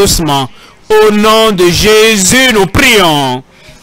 doucement. Au nom de Jésus, nous prions.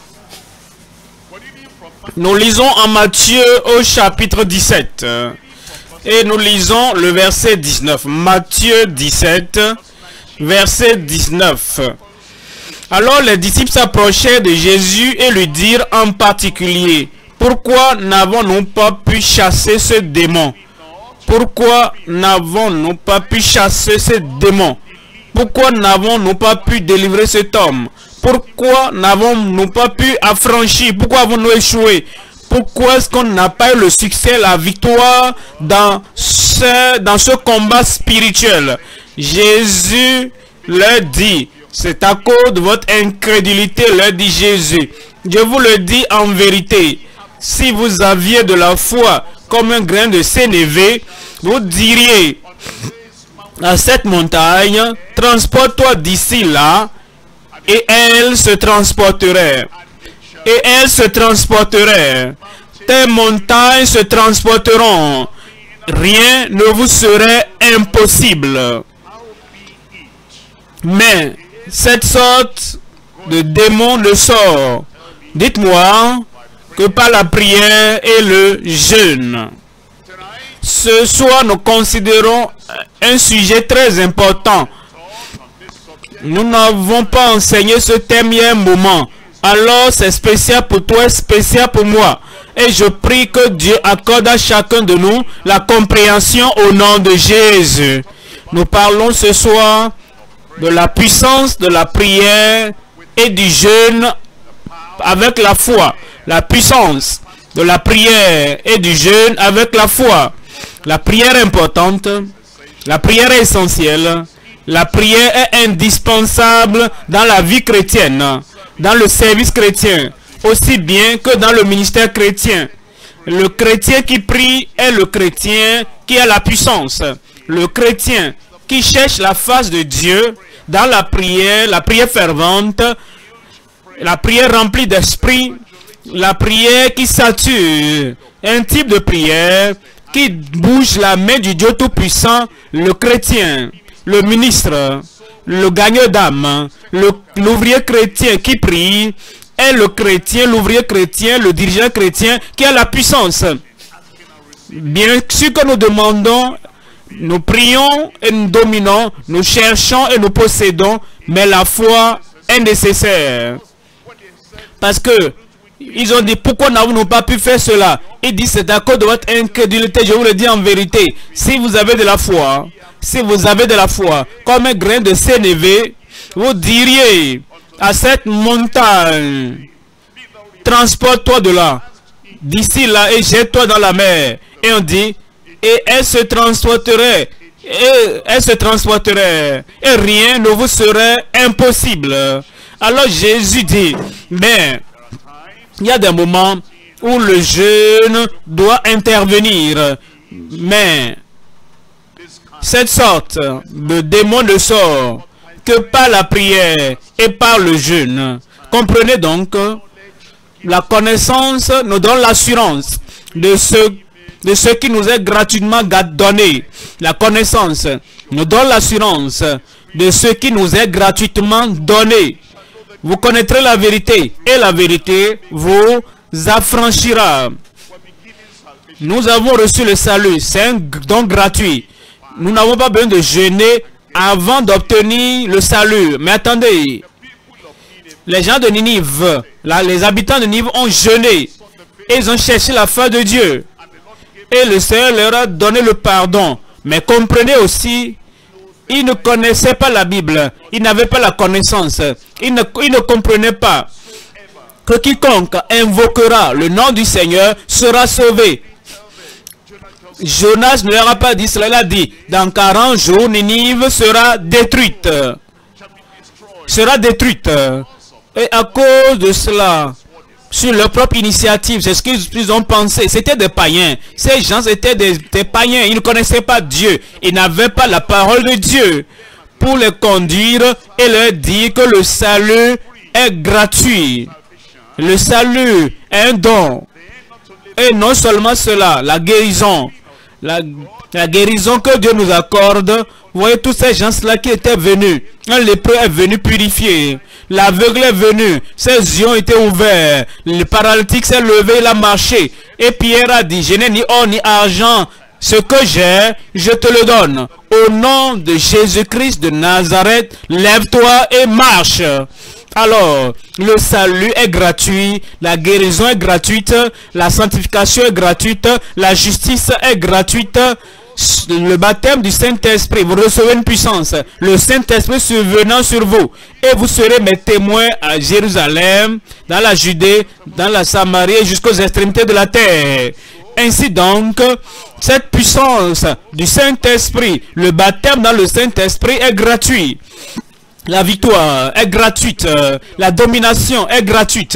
Nous lisons en Matthieu au chapitre 17. Et nous lisons le verset 19. Matthieu 17, verset 19. Alors les disciples s'approchaient de Jésus et lui dirent en particulier: pourquoi n'avons-nous pas pu chasser ce démon? Pourquoi n'avons-nous pas pu chasser ce démon? Pourquoi n'avons-nous pas pu délivrer cet homme? Pourquoi n'avons-nous pas pu affranchir? Pourquoi avons-nous échoué? Pourquoi est-ce qu'on n'a pas eu le succès, la victoire dans ce combat spirituel? Jésus leur dit: c'est à cause de votre incrédulité, leur dit Jésus. Je vous le dis en vérité, si vous aviez de la foi comme un grain de sénévé, vous diriez à cette montagne: transporte-toi d'ici là, et elle se transporterait. Et elle se transporterait. Tes montagnes se transporteront. Rien ne vous serait impossible. Mais cette sorte de démon ne sort, dites-moi, que par la prière et le jeûne. Ce soir, nous considérons un sujet très important. Nous n'avons pas enseigné ce thème il y a un moment. Alors c'est spécial pour toi, spécial pour moi. Et je prie que Dieu accorde à chacun de nous la compréhension au nom de Jésus. Nous parlons ce soir de la puissance de la prière et du jeûne avec la foi. La puissance de la prière et du jeûne avec la foi. La prière est importante. La prière est essentielle. La prière est indispensable dans la vie chrétienne, dans le service chrétien, aussi bien que dans le ministère chrétien. Le chrétien qui prie est le chrétien qui a la puissance. Le chrétien qui cherche la face de Dieu dans la prière fervente, la prière remplie d'esprit, la prière qui sature, un type de prière qui bouge la main du Dieu Tout-Puissant. Le chrétien, le ministre, le gagneur d'âme, l'ouvrier chrétien qui prie est le chrétien, l'ouvrier chrétien, le dirigeant chrétien qui a la puissance. Bien sûr que nous demandons, nous prions et nous dominons, nous cherchons et nous possédons, mais la foi est nécessaire. Parce que ils ont dit: pourquoi n'avons-nous pas pu faire cela? Il dit: c'est à cause de votre incrédulité. Je vous le dis en vérité, si vous avez de la foi, si vous avez de la foi, comme un grain de sénévé, vous diriez à cette montagne: transporte-toi de là, d'ici là, et jette-toi dans la mer. Et on dit: et elle se transporterait, et rien ne vous serait impossible. Alors Jésus dit: mais il y a des moments où le jeûne doit intervenir, mais cette sorte de démon ne sort que par la prière et par le jeûne. Comprenez donc, la connaissance nous donne l'assurance de ce qui nous est gratuitement donné. La connaissance nous donne l'assurance de ce qui nous est gratuitement donné. Vous connaîtrez la vérité et la vérité vous affranchira. Nous avons reçu le salut, c'est un don gratuit. Nous n'avons pas besoin de jeûner avant d'obtenir le salut. Mais attendez, les gens de Ninive, les habitants de Ninive ont jeûné. Et ils ont cherché la face de Dieu. Et le Seigneur leur a donné le pardon. Mais comprenez aussi, ils ne connaissaient pas la Bible. Ils n'avaient pas la connaissance. Ils ne comprenaient pas que quiconque invoquera le nom du Seigneur sera sauvé. Jonas ne leur a pas dit cela. Il a dit: dans 40 jours, Ninive sera détruite. Sera détruite. Et à cause de cela, sur leur propre initiative, c'est ce qu'ils ont pensé. C'était des païens. Ces gens étaient des païens. Ils ne connaissaient pas Dieu. Ils n'avaient pas la parole de Dieu pour les conduire et leur dire que le salut est gratuit. Le salut est un don. Et non seulement cela, la guérison, La guérison que Dieu nous accorde. Vous voyez tous ces gens-là qui étaient venus. Un lépreux est venu purifier. L'aveugle est venu. Ses yeux ont été ouverts. Le paralytique s'est levé, il a marché. Et Pierre a dit, je n'ai ni or ni argent. Ce que j'ai, je te le donne. Au nom de Jésus-Christ de Nazareth, lève-toi et marche. Alors, le salut est gratuit, la guérison est gratuite, la sanctification est gratuite, la justice est gratuite. Le baptême du Saint-Esprit, vous recevez une puissance, le Saint-Esprit survenant sur vous, et vous serez mes témoins à Jérusalem, dans la Judée, dans la Samarie, jusqu'aux extrémités de la terre. Ainsi donc, cette puissance du Saint-Esprit, le baptême dans le Saint-Esprit est gratuit. La victoire est gratuite, la domination est gratuite.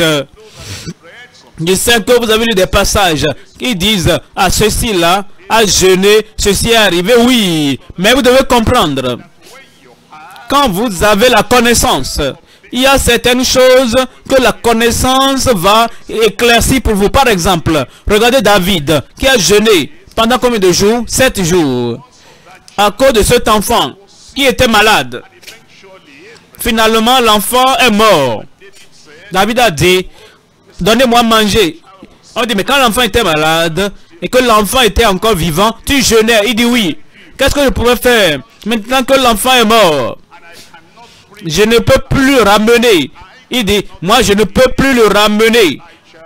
Je sais que vous avez lu des passages qui disent à ceci-là, à jeûner, ceci est arrivé, oui, mais vous devez comprendre, quand vous avez la connaissance, il y a certaines choses que la connaissance va éclaircir pour vous. Par exemple, regardez David qui a jeûné pendant combien de jours? 7 jours. À cause de cet enfant qui était malade. Finalement, l'enfant est mort. David a dit, donnez-moi à manger. On dit, mais quand l'enfant était malade et que l'enfant était encore vivant, tu jeûnais. Il dit oui. Qu'est-ce que je pourrais faire maintenant que l'enfant est mort? Je ne peux plus le ramener. Il dit, moi je ne peux plus le ramener.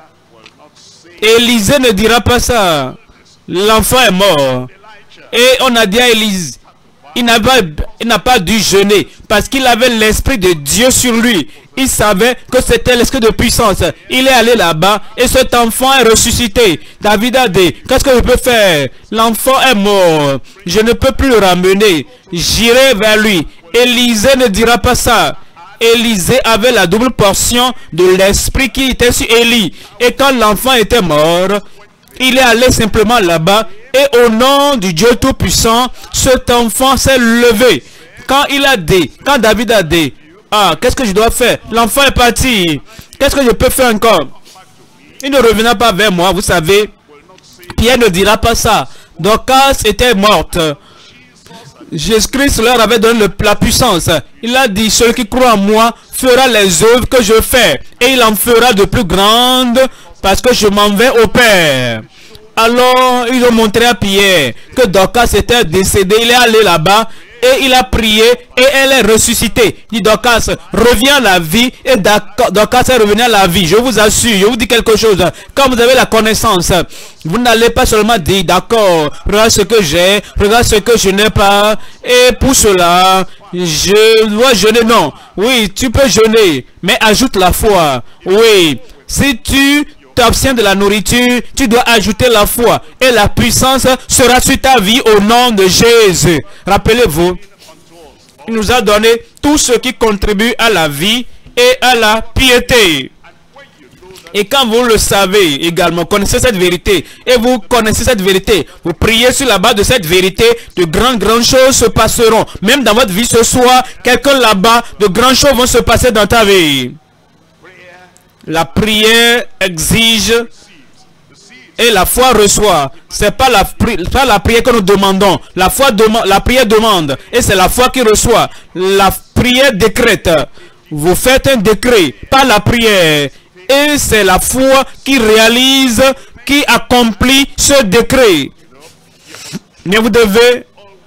Élisée ne dira pas ça. L'enfant est mort. Et on a dit à Élisée, il n'a pas dû jeûner parce qu'il avait l'esprit de Dieu sur lui. Il savait que c'était l'esprit de puissance. Il est allé là-bas et cet enfant est ressuscité. David a dit, qu'est-ce que je peux faire? L'enfant est mort. Je ne peux plus le ramener. J'irai vers lui. Élisée ne dira pas ça. Élisée avait la double portion de l'esprit qui était sur Élie. Et quand l'enfant était mort, il est allé simplement là-bas. Et au nom du Dieu Tout-Puissant, cet enfant s'est levé. Quand David a dit, ah, qu'est-ce que je dois faire? L'enfant est parti. Qu'est-ce que je peux faire encore? Il ne reviendra pas vers moi, vous savez. Pierre ne dira pas ça. Dorcas était morte. Jésus-Christ leur avait donné la puissance. Il a dit, celui qui croit en moi fera les œuvres que je fais. Et il en fera de plus grandes parce que je m'en vais au Père. Alors, ils ont montré à Pierre que Dorcas était décédé. Il est allé là-bas et il a prié et elle est ressuscitée. Il dit, Dorcas, reviens à la vie. Et Dorcas est revenu à la vie. Je vous assure, je vous dis quelque chose. Quand vous avez la connaissance, vous n'allez pas seulement dire, d'accord, regarde ce que j'ai, regarde ce que je n'ai pas. Et pour cela, je dois jeûner. Non, oui, tu peux jeûner, mais ajoute la foi. Oui, si tu t'abstiens de la nourriture, tu dois ajouter la foi et la puissance sera sur ta vie au nom de Jésus. Rappelez-vous, il nous a donné tout ce qui contribue à la vie et à la piété. Et quand vous le savez également, connaissez cette vérité, et vous connaissez cette vérité, vous priez sur la base de cette vérité, de grandes choses se passeront. Même dans votre vie ce soir, quelqu'un là-bas, de grandes choses vont se passer dans ta vie. La prière exige et la foi reçoit. C'est pas la prière que nous demandons. La prière demande et c'est la foi qui reçoit. La prière décrète. Vous faites un décret, pas la prière. Et c'est la foi qui réalise, qui accomplit ce décret. Mais vous devez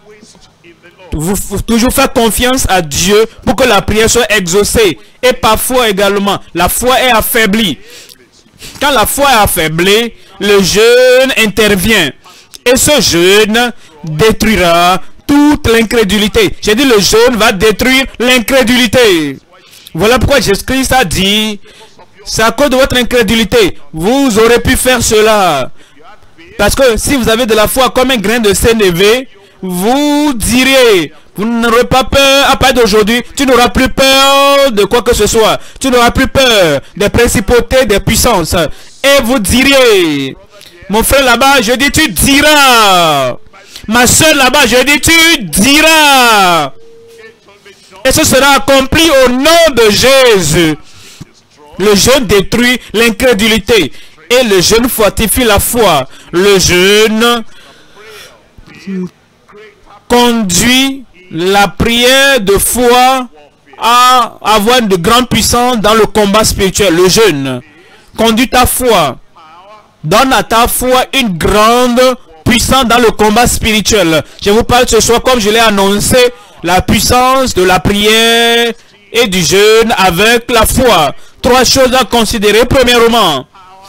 toujours faire confiance à Dieu pour que la prière soit exaucée. Et parfois également, la foi est affaiblie. Quand la foi est affaiblie, le jeûne intervient. Et ce jeûne détruira toute l'incrédulité. J'ai dit le jeûne va détruire l'incrédulité. Voilà pourquoi Jésus-Christ a dit, c'est à cause de votre incrédulité. Vous aurez pu faire cela. Parce que si vous avez de la foi comme un grain de sénévé, vous direz, vous n'aurez pas peur à partir d'aujourd'hui, tu n'auras plus peur de quoi que ce soit. Tu n'auras plus peur des principautés, des puissances. Et vous direz, mon frère là-bas, je dis tu diras. Ma soeur là-bas, je dis tu diras. Et ce sera accompli au nom de Jésus. Le jeûne détruit l'incrédulité. Et le jeûne fortifie la foi. Le jeûne conduit la prière de foi à avoir de grande puissance dans le combat spirituel. Le jeûne conduit ta foi, donne à ta foi une grande puissance dans le combat spirituel. Je vous parle ce soir, comme je l'ai annoncé, la puissance de la prière et du jeûne avec la foi. Trois choses à considérer. Premièrement,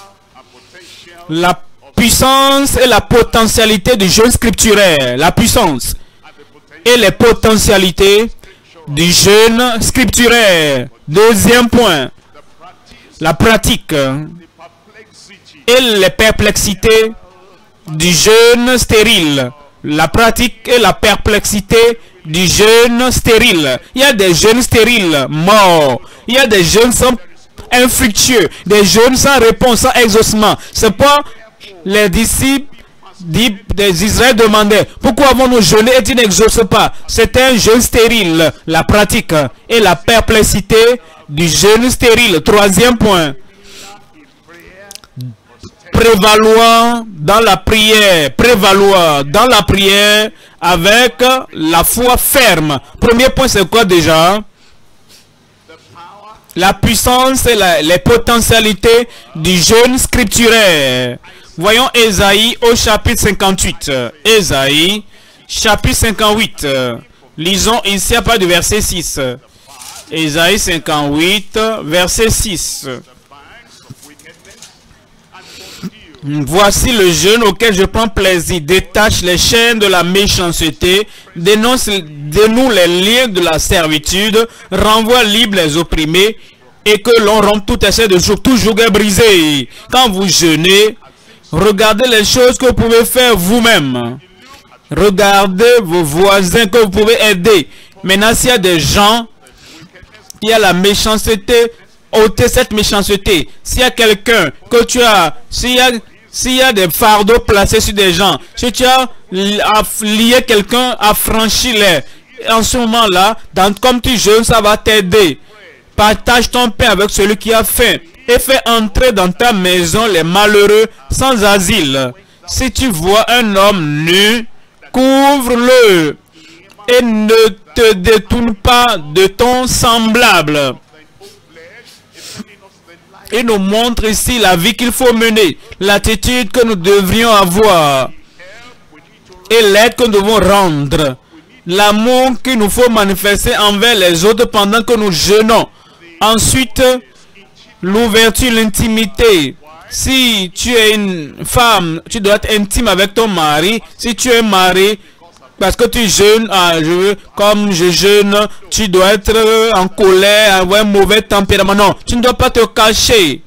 la puissance et la potentialité du jeûne scripturaire. La puissance et les potentialités du jeûne scripturaire. Deuxième point, la pratique et les perplexités du jeûne stérile. La pratique et la perplexité du jeûne stérile. Il y a des jeûnes stériles morts. Il y a des jeûnes sans infructueux, des jeûnes sans réponse, sans exaucement. C'est pas les disciples des Israël demandaient pourquoi avons-nous jeûné et tu n'exauces pas. C'est un jeûne stérile. La pratique et la perplexité du jeûne stérile. Troisième point, prévaloir dans la prière avec la foi ferme. Premier point, c'est quoi déjà? La puissance et les potentialités du jeûne scripturaire. Voyons Ésaïe au chapitre 58. Ésaïe, chapitre 58. Lisons ici à part du verset 6. Ésaïe 58, verset 6. Voici le jeûne auquel je prends plaisir. Détache les chaînes de la méchanceté, dénoue les liens de la servitude, renvoie libre les opprimés, et que l'on rompe tout essai de joug. Tout joug est brisé. Quand vous jeûnez, regardez les choses que vous pouvez faire vous-même. Regardez vos voisins que vous pouvez aider. Maintenant, s'il y a des gens qui a la méchanceté, ôtez cette méchanceté. S'il y a quelqu'un que tu as, s'il y a des fardeaux placés sur des gens, si tu as lié quelqu'un, affranchis-les. En ce moment-là, comme tu jeûnes, ça va t'aider. Partage ton pain avec celui qui a faim et fais entrer dans ta maison les malheureux sans asile. Si tu vois un homme nu, couvre-le et ne te détourne pas de ton semblable. Il nous montre ici la vie qu'il faut mener, l'attitude que nous devrions avoir et l'aide que nous devons rendre, l'amour qu'il nous faut manifester envers les autres pendant que nous jeûnons. Ensuite, l'ouverture, l'intimité. Si tu es une femme, tu dois être intime avec ton mari. Si tu es marié, parce que tu jeûnes, comme je jeûne, tu dois être en colère, avoir un mauvais tempérament. Non, tu ne dois pas te cacher.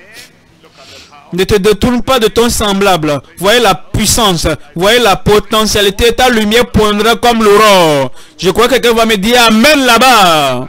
Ne te détourne pas de ton semblable. Voyez la puissance, voyez la potentialité. Ta lumière poindra comme l'aurore. Je crois que quelqu'un va me dire amen là-bas.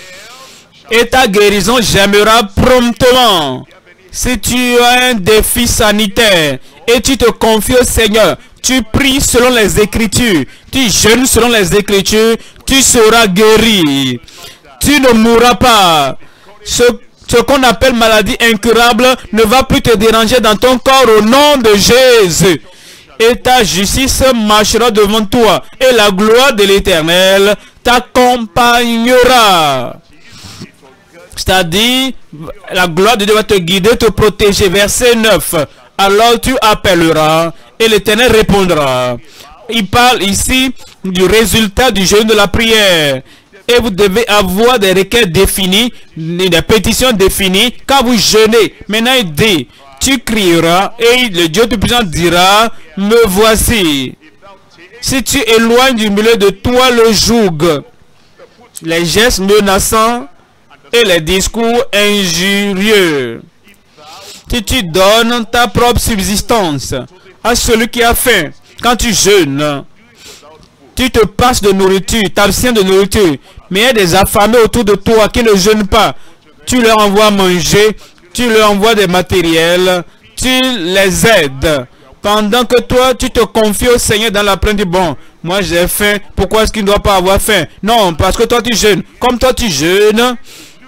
Et ta guérison germera promptement. Si tu as un défi sanitaire et tu te confies au Seigneur, tu pries selon les Écritures, tu jeûnes selon les Écritures, tu seras guéri. Tu ne mourras pas. Ce qu'on appelle maladie incurable ne va plus te déranger dans ton corps au nom de Jésus. Et ta justice marchera devant toi et la gloire de l'Éternel t'accompagnera. C'est-à-dire, la gloire de Dieu va te guider, te protéger. Verset 9. Alors tu appelleras et l'Éternel répondra. Il parle ici du résultat du jeûne de la prière. Et vous devez avoir des requêtes définies, des pétitions définies. Quand vous jeûnez, maintenant il dit, tu crieras et le Dieu Tout-Puissant dira, me voici. Si tu éloignes du milieu de toi le joug, les gestes menaçants et les discours injurieux, si tu donnes ta propre subsistance à celui qui a faim, quand tu jeûnes, tu te passes de nourriture, t'abstiens de nourriture, mais il y a des affamés autour de toi qui ne jeûnent pas. Tu leur envoies manger, tu leur envoies des matériels, tu les aides. Pendant que toi, tu te confies au Seigneur dans la plainte, bon, moi j'ai faim, pourquoi est-ce qu'il ne doit pas avoir faim? Non, parce que toi tu jeûnes. Comme toi tu jeûnes,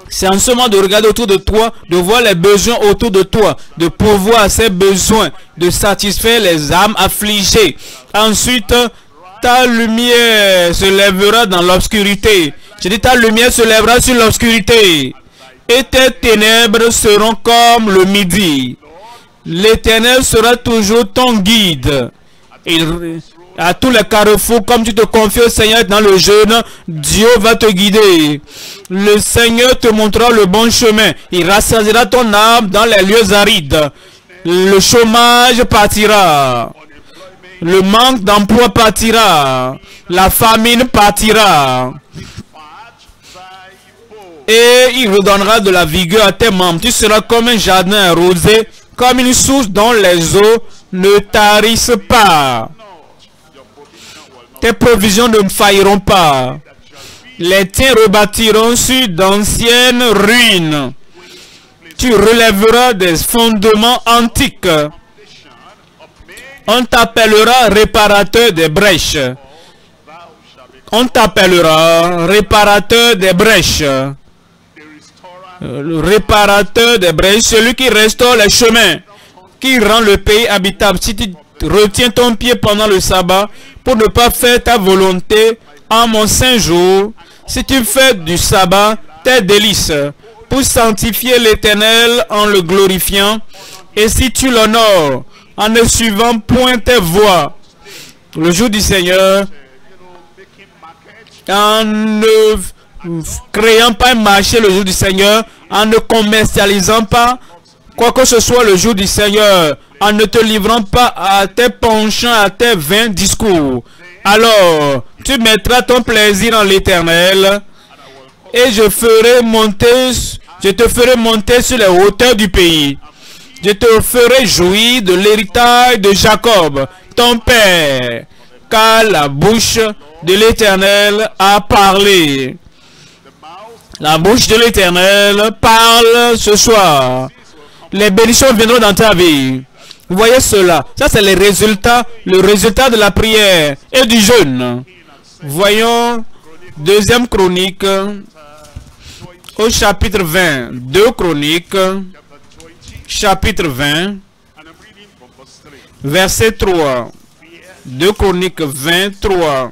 C'est en ce moment de regarder autour de toi, de voir les besoins autour de toi, de pourvoir à ces besoins, de satisfaire les âmes affligées. Ensuite, ta lumière se lèvera dans l'obscurité. Je dis, ta lumière se lèvera sur l'obscurité. Et tes ténèbres seront comme le midi. L'Éternel sera toujours ton guide. À tous les carrefours, comme tu te confies au Seigneur dans le jeûne, Dieu va te guider. Le Seigneur te montrera le bon chemin. Il rassasiera ton âme dans les lieux arides. Le chômage partira. Le manque d'emploi partira. La famine partira. Et il redonnera de la vigueur à tes membres. Tu seras comme un jardin arrosé, comme une source dont les eaux ne tarissent pas. Tes provisions ne failliront pas. Les tiens rebâtiront sur d'anciennes ruines. Tu relèveras des fondements antiques. On t'appellera réparateur des brèches. On t'appellera réparateur des brèches. Le réparateur des brèches, celui qui restaure les chemins, qui rend le pays habitable. Si tu retiens ton pied pendant le sabbat pour ne pas faire ta volonté en mon saint jour, si tu fais du sabbat tes délices pour sanctifier l'Éternel en le glorifiant, et si tu l'honores en ne suivant point tes voies, le jour du Seigneur, en ne créant pas un marché le jour du Seigneur, en ne commercialisant pas quoi que ce soit le jour du Seigneur, en ne te livrant pas à tes penchants, à tes vains discours, alors tu mettras ton plaisir en l'Éternel et je te ferai monter sur les hauteurs du pays. Je te ferai jouir de l'héritage de Jacob, ton père, car la bouche de l'Éternel a parlé. La bouche de l'Éternel parle ce soir. Les bénédictions viendront dans ta vie. Vous voyez cela. Ça, c'est le résultat de la prière et du jeûne. Voyons 2e Chronique au chapitre 20. 2 Chroniques, chapitre 20, verset 3. 2 Chroniques 23.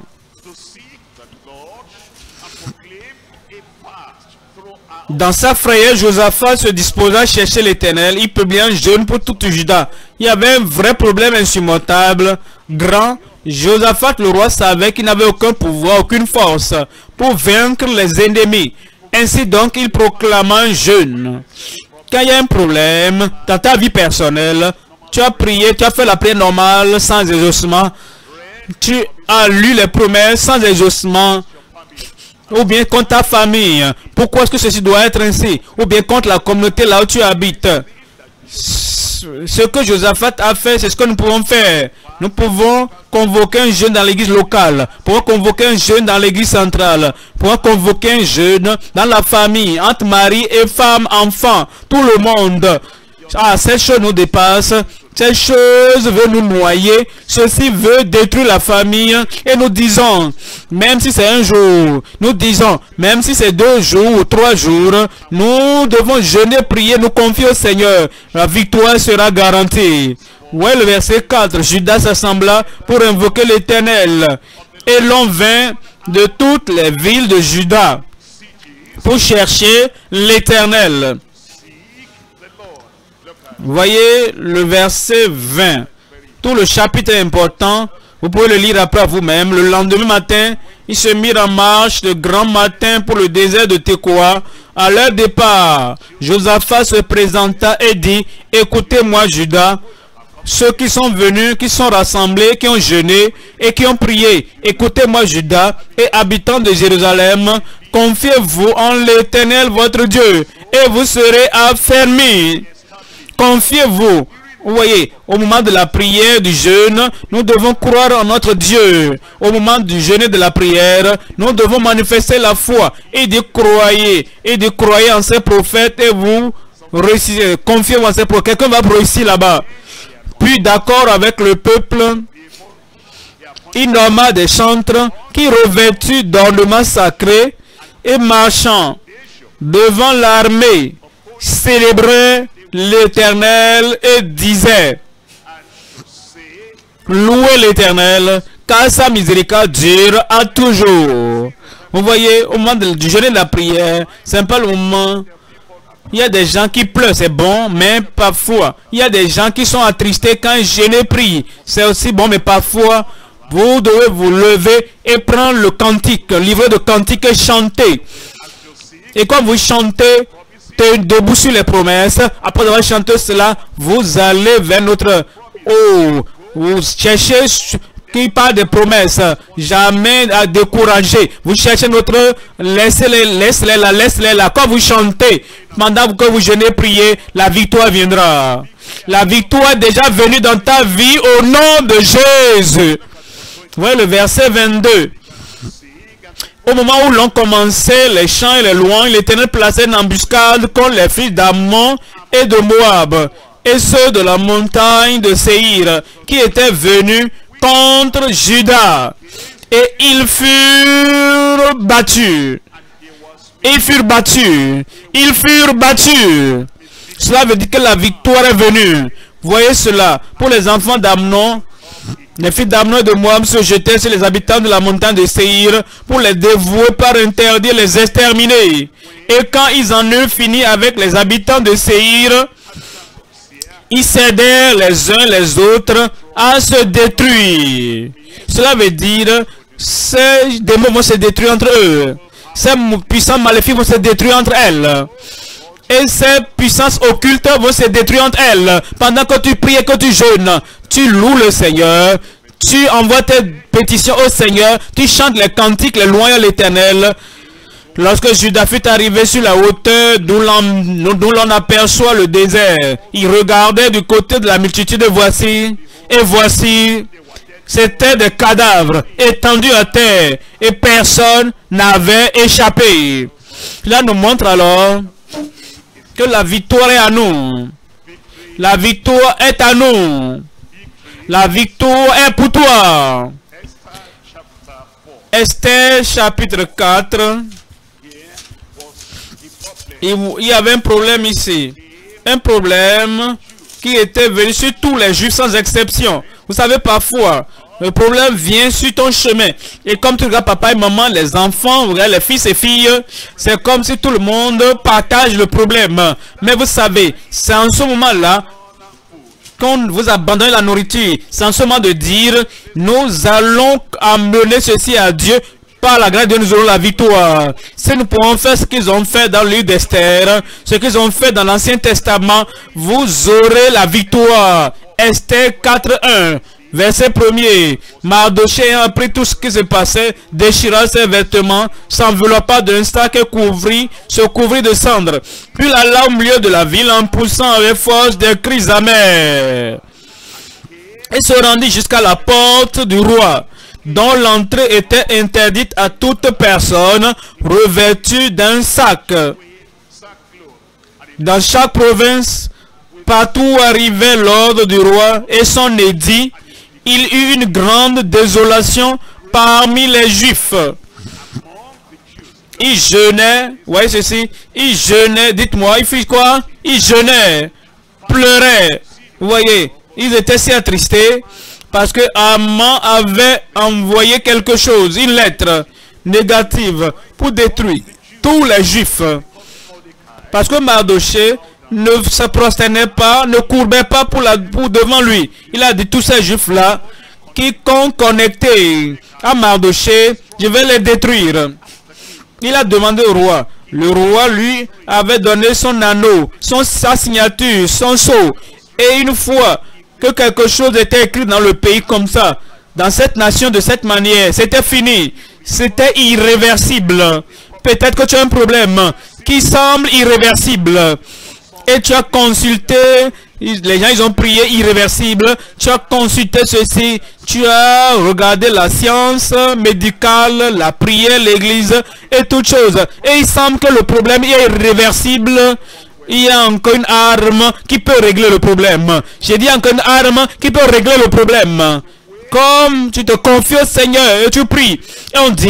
Dans sa frayeur, Josaphat se disposa à chercher l'Éternel. Il publia un jeûne pour tout Juda. Il y avait un vrai problème insurmontable, grand. Josaphat, le roi, savait qu'il n'avait aucun pouvoir, aucune force pour vaincre les ennemis. Ainsi donc, il proclama un jeûne. Quand il y a un problème dans ta vie personnelle, tu as prié, tu as fait la prière normale sans exaucement. Tu as lu les promesses sans exaucement. Ou bien contre ta famille. Pourquoi est-ce que ceci doit être ainsi? Ou bien contre la communauté là où tu habites. Ce que Josaphat a fait, c'est ce que nous pouvons faire. Nous pouvons convoquer un jeûne dans l'église locale. Nous pouvons convoquer un jeûne dans l'église centrale. Nous pouvons convoquer un jeûne dans la famille, entre mari et femme, enfants, tout le monde. Ah, cette chose nous dépasse. Cette chose veut nous noyer. Ceci veut détruire la famille. Et nous disons, même si c'est un jour, nous disons, même si c'est 2 jours ou 3 jours, nous devons jeûner, prier, nous confier au Seigneur. La victoire sera garantie. Ouais, le verset 4. Judas s'assembla pour invoquer l'Éternel. Et l'on vint de toutes les villes de Juda pour chercher l'Éternel. Voyez le verset 20. Tout le chapitre est important. Vous pouvez le lire après vous-même. Le lendemain matin, ils se mirent en marche de grand matin pour le désert de Tekoa. À leur départ, Josaphat se présenta et dit, écoutez-moi Juda, ceux qui sont venus, qui sont rassemblés, qui ont jeûné et qui ont prié. Écoutez-moi Juda et habitants de Jérusalem, confiez-vous en l'Éternel votre Dieu et vous serez affermis. Confiez-vous. Vous voyez, au moment de la prière, du jeûne, nous devons croire en notre Dieu. Au moment du jeûne et de la prière, nous devons manifester la foi et de croyer. Et de croire en ces prophètes et vous réussissez. Confiez-vous en ces prophètes. Quelqu'un va réussir là-bas. Puis d'accord avec le peuple, il nomma des chantres qui revêtus d'ornements sacrés et marchant devant l'armée, célébraient l'Éternel et disaient: louez l'Éternel, car sa miséricorde dure à toujours. Vous voyez, au moment du jeûne et de la prière, c'est pas le moment. Il y a des gens qui pleurent, c'est bon, mais parfois, il y a des gens qui sont attristés quand je prie. C'est aussi bon, mais parfois, vous devez vous lever et prendre le cantique, le livre de cantique et chanter. Et quand vous chantez, debout sur les promesses, après avoir chanté cela, vous allez vers notre... Oh, vous cherchez qui parle des promesses, jamais à décourager. Vous cherchez notre... Laissez-les là. Quand vous chantez, pendant que vous jeûnez, priez, la victoire viendra. La victoire est déjà venue dans ta vie au nom de Jésus. Vous voyez le verset 22. Au moment où l'on commençait les chants et les louanges, l'Éternel plaçait une embuscade contre les fils d'Ammon et de Moab, et ceux de la montagne de Séhir, qui étaient venus contre Juda. Et ils furent battus. Ils furent battus. Ils furent battus. Cela veut dire que la victoire est venue. Vous voyez cela. Pour les enfants d'Amnon, les fils d'Amnon et de Moab se jetaient sur les habitants de la montagne de Séhir pour les dévouer par interdire, les exterminer. Et quand ils en eurent fini avec les habitants de Séhir, ils cédèrent les uns les autres à se détruire. Cela veut dire ces démons vont se détruire entre eux. Ces puissants maléfiques vont se détruire entre elles. Et ces puissances occultes vont se détruire entre elles. Pendant que tu pries et que tu jeûnes, tu loues le Seigneur, tu envoies tes pétitions au Seigneur, tu chantes les cantiques, les louanges à l'Éternel. Lorsque Judas fut arrivé sur la hauteur d'où l'on aperçoit le désert, il regardait du côté de la multitude, et voici, c'était des cadavres étendus à terre, et personne n'avait échappé. Cela nous montre alors que la victoire est à nous. La victoire est à nous. La victoire est pour toi. Esther chapitre 4. Il y avait un problème ici. Un problème qui était venu sur tous les juifs sans exception. Vous savez, parfois, le problème vient sur ton chemin. Et comme tu regardes papa et maman, les enfants, regarde les fils et filles, c'est comme si tout le monde partage le problème. Mais vous savez, c'est en ce moment-là, quand vous abandonnez la nourriture, c'est en ce moment de dire, nous allons amener ceci à Dieu. Par la grâce de Dieu, nous aurons la victoire. Si nous pouvons faire ce qu'ils ont fait dans le livre d'Esther, ce qu'ils ont fait dans l'Ancien Testament, vous aurez la victoire. Esther 4.1, verset 1er. Mardochée ayant appris tout ce qui se passait, déchira ses vêtements, s'enveloppa d'un sac et se couvrit de cendres. Puis il alla au milieu de la ville en poussant avec force des cris amers. Et se rendit jusqu'à la porte du roi, dont l'entrée était interdite à toute personne revêtue d'un sac. Dans chaque province, partout où arrivait l'ordre du roi et son édit, il eut une grande désolation parmi les Juifs. Ils jeûnaient, voyez ceci, ils jeûnaient, dites-moi, ils firent quoi? Ils jeûnaient, pleuraient, vous voyez, ils étaient si attristés, parce que Haman avait envoyé quelque chose, une lettre négative pour détruire tous les Juifs. Parce que Mardochée ne se prosternait pas, ne courbait pas pour devant lui. Il a dit tous ces Juifs-là, quiconque connecté à Mardochée, je vais les détruire. Il a demandé au roi. Le roi, lui, avait donné son anneau, sa signature, son sceau. Et une fois que quelque chose était écrit dans le pays comme ça, dans cette nation de cette manière, c'était fini, c'était irréversible. Peut-être que tu as un problème qui semble irréversible et tu as consulté, les gens ils ont prié irréversible, tu as consulté ceci, tu as regardé la science médicale, la prière, l'église et toutes choses, et il semble que le problème est irréversible. Il y a encore une arme qui peut régler le problème. J'ai dit encore une arme qui peut régler le problème. Comme tu te confies au Seigneur et tu pries. Et on dit,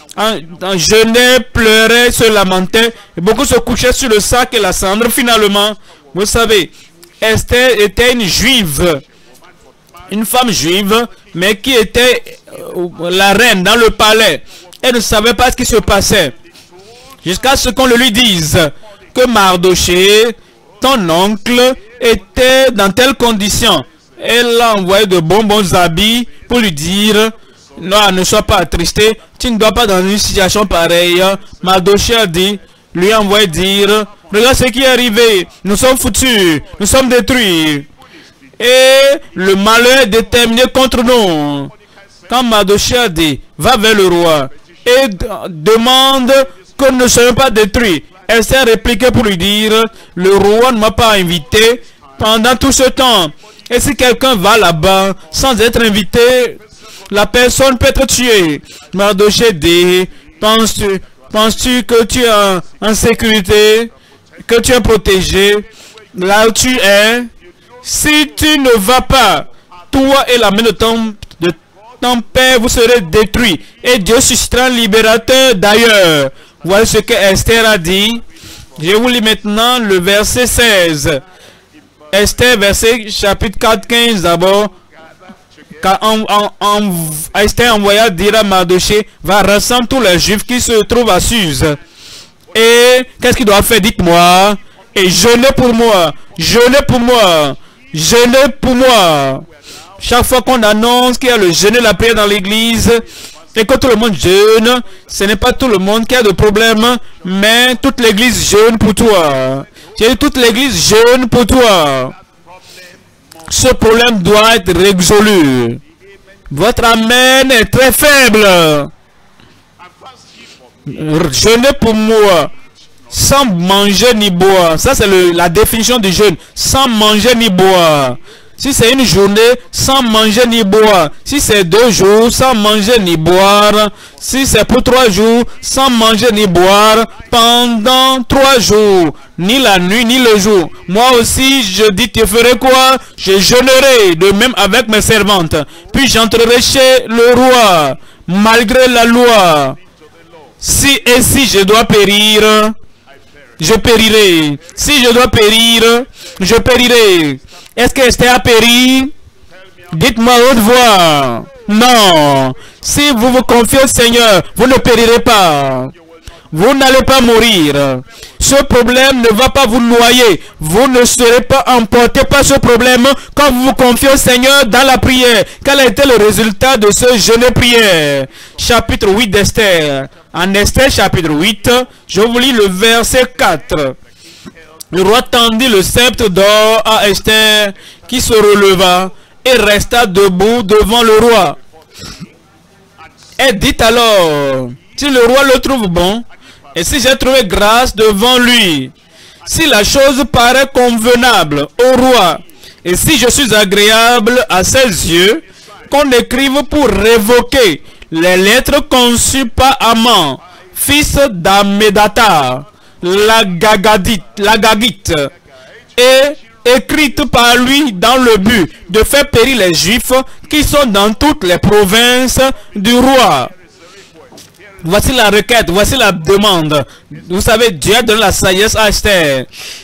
jeûnaient, pleuraient, se lamentaient. Et beaucoup se couchaient sur le sac et la cendre. Finalement, vous savez, Esther était une juive. Une femme juive, mais qui était la reine dans le palais. Elle ne savait pas ce qui se passait. Jusqu'à ce qu'on le lui dise que Mardoché, ton oncle, était dans telle condition. Elle l'a envoyé de bons habits pour lui dire, non, ne sois pas attristé, tu ne dois pas dans une situation pareille. Mardoché a dit, lui a envoyé dire, regarde ce qui est arrivé, nous sommes foutus, nous sommes détruits. Et le malheur est déterminé contre nous. Quand Mardoché a dit, va vers le roi et demande que nous ne soyons pas détruits. Elle s'est répliquée pour lui dire, le roi ne m'a pas invité pendant tout ce temps. Et si quelqu'un va là-bas sans être invité, la personne peut être tuée. Mardoché dit, penses-tu que tu es en sécurité, que tu es protégé, là où tu es? Si tu ne vas pas, toi et la main de ton père, vous serez détruits. Et Dieu suscitera un libérateur d'ailleurs. Voilà ce que Esther a dit. Je vous lis maintenant le verset 16. Esther, verset chapitre 4, 15 d'abord. Esther envoya dire à Mardoché, va rassembler tous les juifs qui se trouvent à Suse. Et qu'est-ce qu'il doit faire? Dites-moi. Et jeûnez pour moi. Jeûnez pour moi. Jeûnez pour moi. Chaque fois qu'on annonce qu'il y a le jeûne et la prière dans l'église et que tout le monde jeûne, ce n'est pas tout le monde qui a de problème, mais toute l'église jeûne pour toi. J'ai dit toute l'église jeûne pour toi. Ce problème doit être résolu. Votre amen est très faible. Jeûnez pour moi. Sans manger ni boire. Ça, c'est la définition du jeûne. Sans manger ni boire. Si c'est une journée, sans manger ni boire. Si c'est 2 jours, sans manger ni boire. Si c'est pour 3 jours, sans manger ni boire. Pendant 3 jours. Ni la nuit, ni le jour. Moi aussi, je dis, tu ferais quoi? Je jeûnerai. De même avec mes servantes. Puis j'entrerai chez le roi. Malgré la loi. Si je dois périr, je périrai. Si je dois périr, je périrai. Est-ce que Esther a péri? Dites-moi haute voix. Non. Si vous vous confiez au Seigneur, vous ne périrez pas. Vous n'allez pas mourir. Ce problème ne va pas vous noyer. Vous ne serez pas emporté par ce problème quand vous vous confiez au Seigneur dans la prière. Quel a été le résultat de ce jeûne et prière? Chapitre 8 d'Esther. En Esther chapitre 8, je vous lis le verset 4. Le roi tendit le sceptre d'or à Esther qui se releva et resta debout devant le roi. Elle dit alors, si le roi le trouve bon, et si j'ai trouvé grâce devant lui, si la chose paraît convenable au roi, et si je suis agréable à ses yeux, qu'on écrive pour révoquer les lettres conçues par Haman, fils d'Ammédatha, la Gagite, et écrite par lui dans le but de faire périr les Juifs qui sont dans toutes les provinces du roi. Voici la requête, voici la demande. Vous savez, Dieu a donné la sagesse à Esther.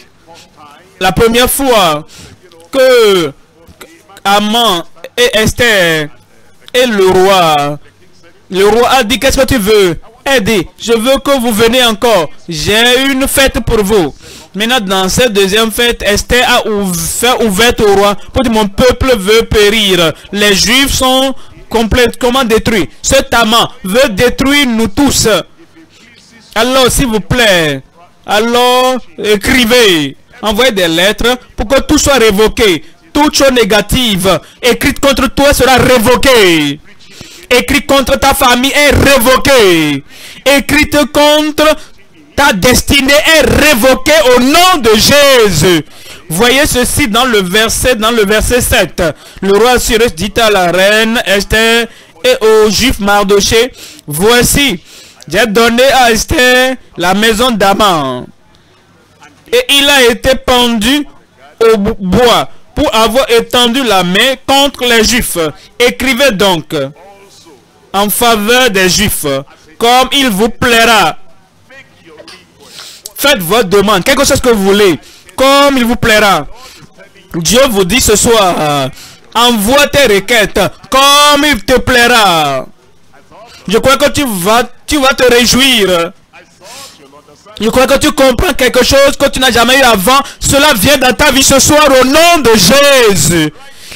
La première fois que Haman et Esther et le roi a dit, qu'est-ce que tu veux? Elle dit, je veux que vous venez encore. J'ai une fête pour vous. Maintenant, dans cette deuxième fête, Esther a fait ouverte au roi pour dire, mon peuple veut périr. Les Juifs sont complètement détruits. Cet Haman veut détruire nous tous. Alors, s'il vous plaît, alors écrivez, envoyez des lettres pour que tout soit révoqué. Toute chose négative écrite contre toi sera révoquée. Écrite contre ta famille est révoquée. Écrite contre ta destinée est révoquée au nom de Jésus. Voyez ceci dans le verset 7. Le roi Cyrus dit à la reine Esther et au juif Mardoché, voici, j'ai donné à Esther la maison d'Haman. Et il a été pendu au bois pour avoir étendu la main contre les Juifs. Écrivez donc en faveur des Juifs comme il vous plaira. Faites votre demande, quelque chose que vous voulez, comme il vous plaira. Dieu vous dit ce soir, envoie tes requêtes, comme il te plaira. Je crois que tu vas te réjouir. Je crois que tu comprends quelque chose que tu n'as jamais eu avant. Cela vient dans ta vie ce soir au nom de Jésus.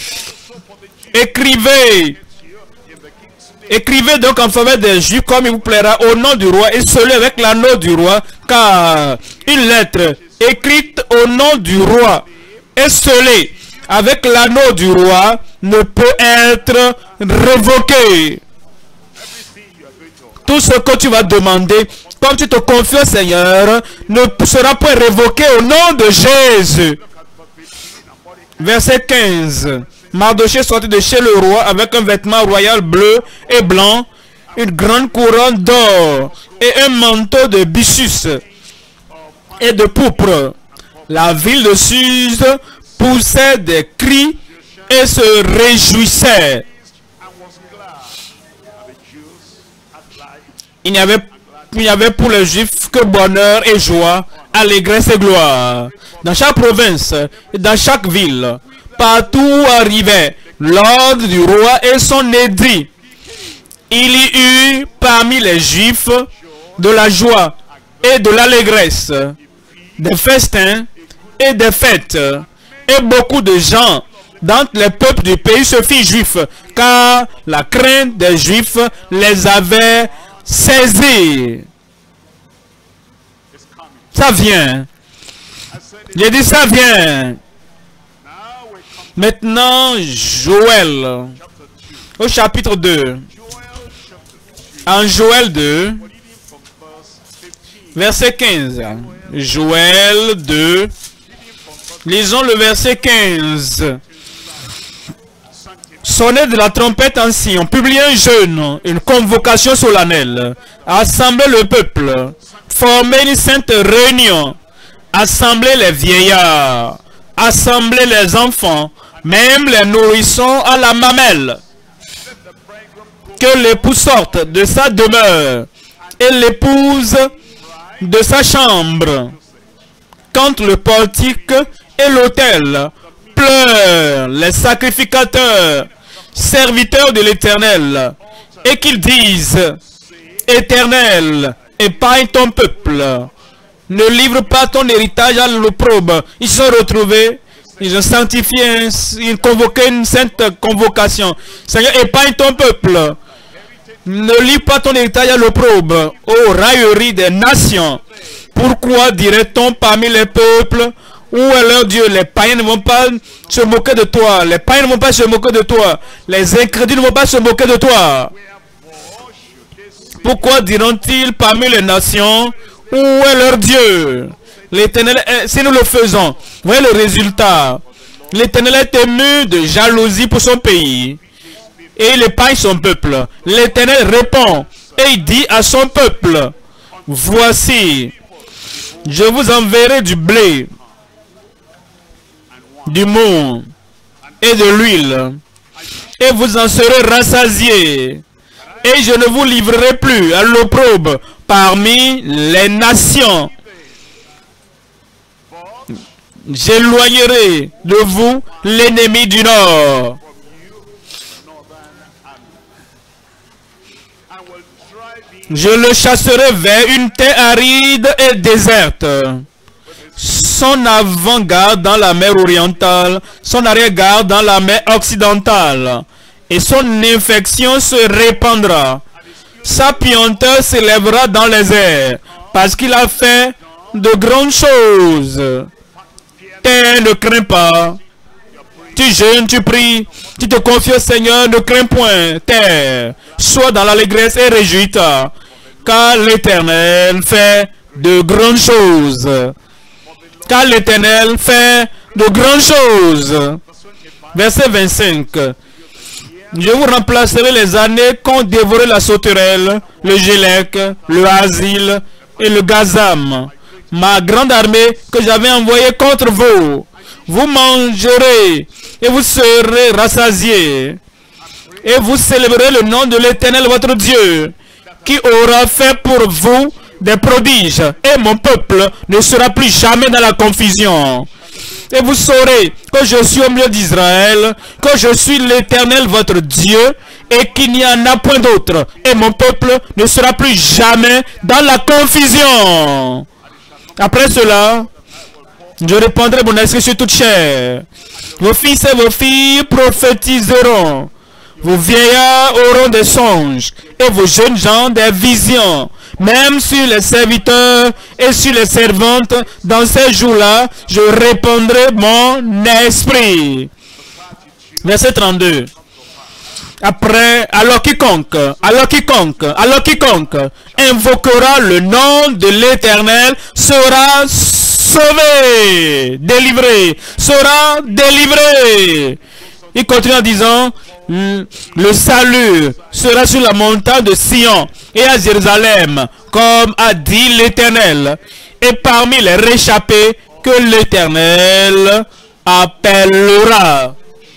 Écrivez. Écrivez donc en faveur des Juifs comme il vous plaira au nom du roi et scellez avec l'anneau du roi, car une lettre écrite au nom du roi et scellée avec l'anneau du roi ne peut être révoquée. Tout ce que tu vas demander, comme tu te confies au Seigneur, ne sera pas révoqué au nom de Jésus. Verset 15. Mardochée sortit de chez le roi avec un vêtement royal bleu et blanc, une grande couronne d'or et un manteau de byssus et de pourpre. La ville de Suse poussait des cris et se réjouissait. Il n'y avait pour les Juifs que bonheur et joie, allégresse et gloire. Dans chaque province et dans chaque ville, partout où arrivait l'ordre du roi et son édit, il y eut parmi les Juifs de la joie et de l'allégresse, des festins et des fêtes, et beaucoup de gens d'entre les peuples du pays se firent juifs, car la crainte des Juifs les avait saisis. Ça vient. J'ai dit ça vient. Maintenant, Joël, au chapitre 2. En Joël 2, verset 15. Joël 2, lisons le verset 15. Sonnez de la trompette en Sion, publiez un jeûne, une convocation solennelle, assemblez le peuple, formez une sainte réunion, assemblez les vieillards, assemblez les enfants, même les nourrissons à la mamelle. Que l'époux sorte de sa demeure et l'épouse de sa chambre. Quand le portique et l'autel pleurent les sacrificateurs, serviteurs de l'Éternel, et qu'ils disent: Éternel, épargne ton peuple, ne livre pas ton héritage à l'opprobre. Ils se sont retrouvés, ils ont sanctifié, ils ont convoqué une sainte convocation. Seigneur, épargne ton peuple, ne livre pas ton héritage à l'opprobre, ô raillerie des nations. Pourquoi dirait-on parmi les peuples: où est leur Dieu? Les païens ne vont pas se moquer de toi. Les païens ne vont pas se moquer de toi. Les incrédules ne vont pas se moquer de toi. Pourquoi diront-ils parmi les nations: où est leur Dieu? L'Éternel, si nous le faisons, voyez le résultat. L'Éternel est ému de jalousie pour son pays et il épargne son peuple. L'Éternel répond et il dit à son peuple: voici, je vous enverrai du blé, du mou et de l'huile, et vous en serez rassasiés, et je ne vous livrerai plus à l'opprobre parmi les nations. J'éloignerai de vous l'ennemi du nord. Je le chasserai vers une terre aride et déserte. Son avant-garde dans la mer orientale, son arrière-garde dans la mer occidentale, et son infection se répandra. Sa puanteur s'élèvera dans les airs, parce qu'il a fait de grandes choses. Terre, ne crains pas. Tu jeûnes, tu pries, tu te confies au Seigneur, ne crains point. Terre, sois dans l'allégresse et réjouis-toi, car l'Éternel fait de grandes choses. Car l'Éternel fait de grandes choses. Verset 25. Je vous remplacerai les années qu'ont dévoré la sauterelle, le gélec, le asile et le gazam. Ma grande armée que j'avais envoyée contre vous. Vous mangerez et vous serez rassasiés. Et vous célébrerez le nom de l'Éternel votre Dieu, qui aura fait pour vous des prodiges, et mon peuple ne sera plus jamais dans la confusion. Et vous saurez que je suis au milieu d'Israël, que je suis l'Éternel votre Dieu, et qu'il n'y en a point d'autre. Et mon peuple ne sera plus jamais dans la confusion. Après cela, je répandrai mon esprit sur toute chair. Vos fils et vos filles prophétiseront. Vos vieillards auront des songes, et vos jeunes gens des visions. Même sur les serviteurs et sur les servantes, dans ces jours-là, je répandrai mon esprit. Verset 32. Après, alors quiconque invoquera le nom de l'Éternel sera sauvé, délivré, sera délivré. Il continue en disant, le salut sera sur la montagne de Sion et à Jérusalem, comme a dit l'Éternel, et parmi les réchappés que l'Éternel appellera.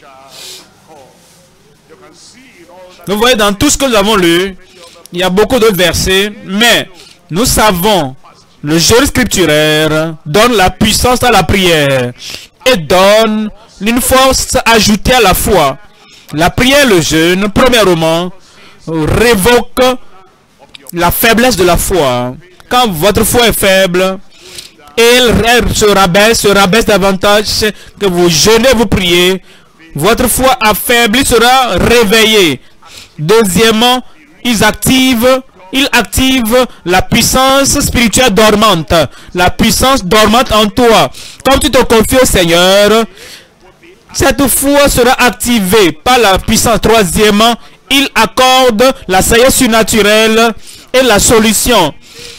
Vous voyez, dans tout ce que nous avons lu, il y a beaucoup de versets, mais nous savons, le jeûne scripturaire donne la puissance à la prière et donne une force ajoutée à la foi. La prière, le jeûne, premièrement, révoque la faiblesse de la foi. Quand votre foi est faible, elle se rabaisse davantage que vous jeûnez, vous priez, votre foi affaiblie sera réveillée. Deuxièmement, il active la puissance spirituelle dormante, la puissance dormante en toi. Comme tu te confies au Seigneur, cette foi sera activée par la puissance. Troisièmement, il accorde la sagesse surnaturelle et la solution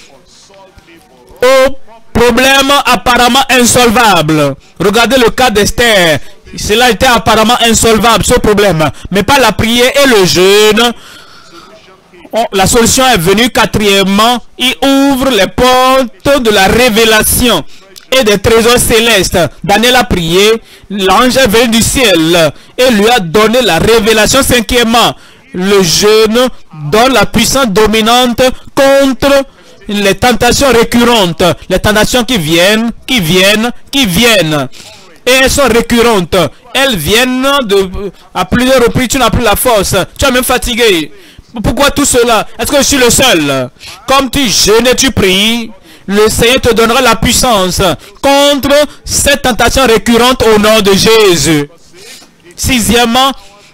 au problème apparemment insolvable. Regardez le cas d'Esther. Cela était apparemment insolvable, ce problème. Mais par la prière et le jeûne, la solution est venue. Quatrièmement, il ouvre les portes de la révélation et des trésors célestes. Daniel a prié, l'ange est venu du ciel et lui a donné la révélation. Cinquièmement, le jeûne donne la puissance dominante contre les tentations récurrentes, les tentations qui viennent. Et elles sont récurrentes. Elles viennent à plusieurs reprises. Tu n'as plus la force. Tu es même fatigué. Pourquoi tout cela? Est-ce que je suis le seul? Comme tu jeûnes et tu pries, le Seigneur te donnera la puissance contre cette tentation récurrente au nom de Jésus. Sixièmement,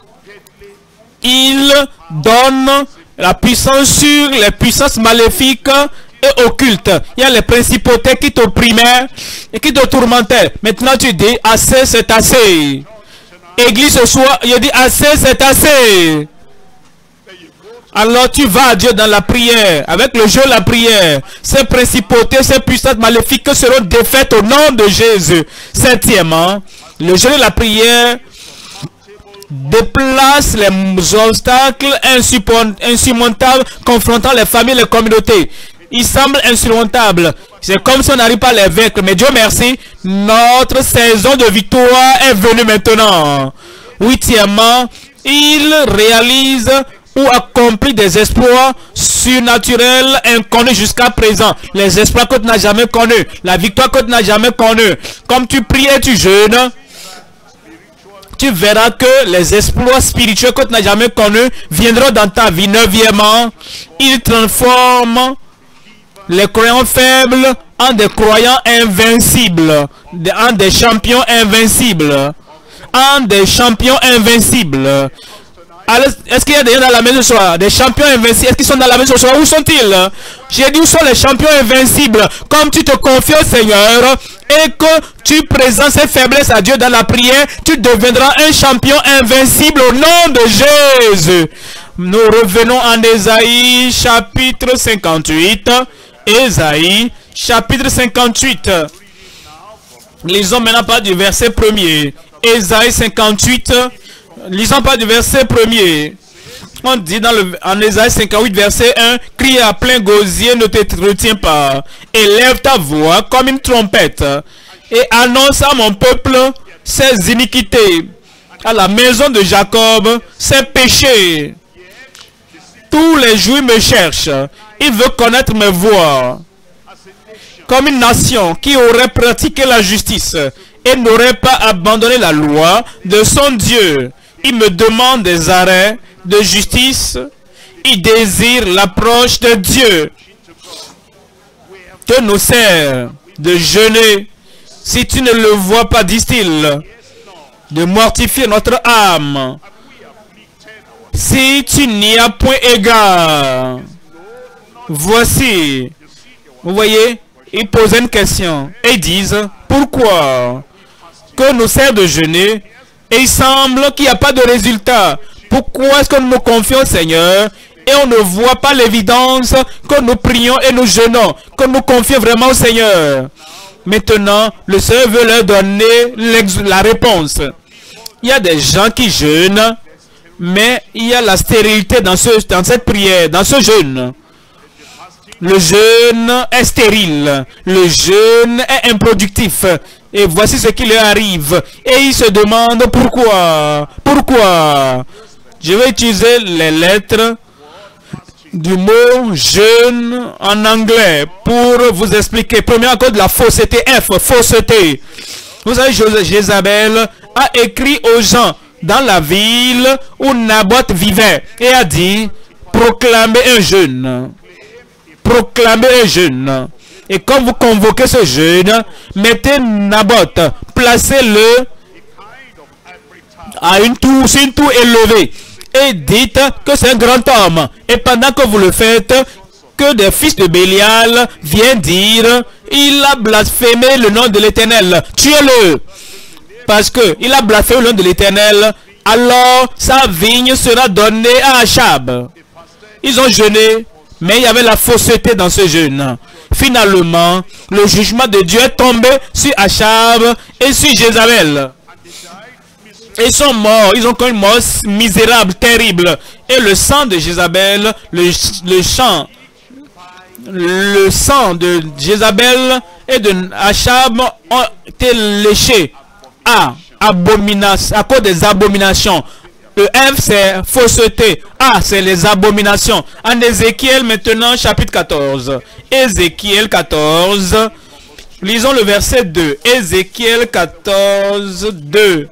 il donne la puissance sur les puissances maléfiques et occulte. Il y a les principautés qui t'opprimaient et qui te tourmentaient. Maintenant tu dis, assez c'est assez. Église ce soir, il dit, assez c'est assez. Alors tu vas à Dieu dans la prière, avec le jeu de la prière. Ces principautés, ces puissances maléfiques seront défaites au nom de Jésus. Septièmement, le jeu de la prière déplace les obstacles insurmontables confrontant les familles et les communautés. Il semble insurmontable. C'est comme si on n'arrive pas à les vaincre. Mais Dieu merci, notre saison de victoire est venue maintenant. Huitièmement, il réalise ou accomplit des exploits surnaturels inconnus jusqu'à présent. Les exploits que tu n'as jamais connus. La victoire que tu n'as jamais connue. Comme tu pries et tu jeûnes, tu verras que les exploits spirituels que tu n'as jamais connus viendront dans ta vie. Neuvièmement, il transforme les croyants faibles en des croyants invincibles, en des champions invincibles, en des champions invincibles. Est-ce qu'il y a des gens dans la maison ce soir? Des champions invincibles. Est-ce qu'ils sont dans la maison ce soir? Où sont-ils? J'ai dit, où sont les champions invincibles? Comme tu te confies au Seigneur et que tu présentes ces faiblesses à Dieu dans la prière, tu deviendras un champion invincible au nom de Jésus. Nous revenons en Ésaïe chapitre 58. Ésaïe chapitre 58. Lisons maintenant pas du verset 1er. Ésaïe 58. Lisons pas du verset 1er. On dit en Ésaïe 58 verset 1, crie à plein gosier, ne te retiens pas. Élève ta voix comme une trompette et annonce à mon peuple ses iniquités, à la maison de Jacob ses péchés. Tous les jours, il me cherche. Il veut connaître mes voies. Comme une nation qui aurait pratiqué la justice et n'aurait pas abandonné la loi de son Dieu. Il me demande des arrêts de justice. Il désire l'approche de Dieu. Que nous sert de jeûner si tu ne le vois pas, dit-il, de mortifier notre âme. Si tu n'y as point égard. Voici, vous voyez, ils posent une question et ils disent, pourquoi que nous sert de jeûner et il semble qu'il n'y a pas de résultat? Pourquoi est-ce que nous nous confions au Seigneur et on ne voit pas l'évidence que nous prions et nous jeûnons, que nous confions vraiment au Seigneur? Maintenant, le Seigneur veut leur donner la réponse. Il y a des gens qui jeûnent, mais il y a la stérilité dans cette prière, dans ce jeûne. Le jeûne est stérile, le jeûne est improductif. Et voici ce qui leur arrive. Et ils se demandent pourquoi. Pourquoi? Je vais utiliser les lettres du mot jeûne en anglais pour vous expliquer. Premièrement, à cause de la fausseté. F, fausseté. Vous savez, Jézabel a écrit aux gens dans la ville où Naboth vivait et a dit, proclamez un jeûne. Proclamez un jeûne. Et quand vous convoquez ce jeûne, mettez Naboth, placez-le à sur une tour élevée. Et dites que c'est un grand homme. Et pendant que vous le faites, que des fils de Bélial viennent dire, il a blasphémé le nom de l'Éternel. Tuez-le. Parce qu'il a blasphémé le nom de l'Éternel, alors sa vigne sera donnée à Achab. Ils ont jeûné, mais il y avait la fausseté dans ce jeûne. Finalement, le jugement de Dieu est tombé sur Achab et sur Jézabel. Ils sont morts, ils ont connu une mort misérable, terrible. Et le sang de Jézabel, le sang de Jézabel et de Achab ont été léchés à cause des abominations. Le F, c'est fausseté. A, c'est les abominations. En Ézéchiel, maintenant, chapitre 14. Ézéchiel 14. Lisons le verset 2. Ézéchiel 14, 2.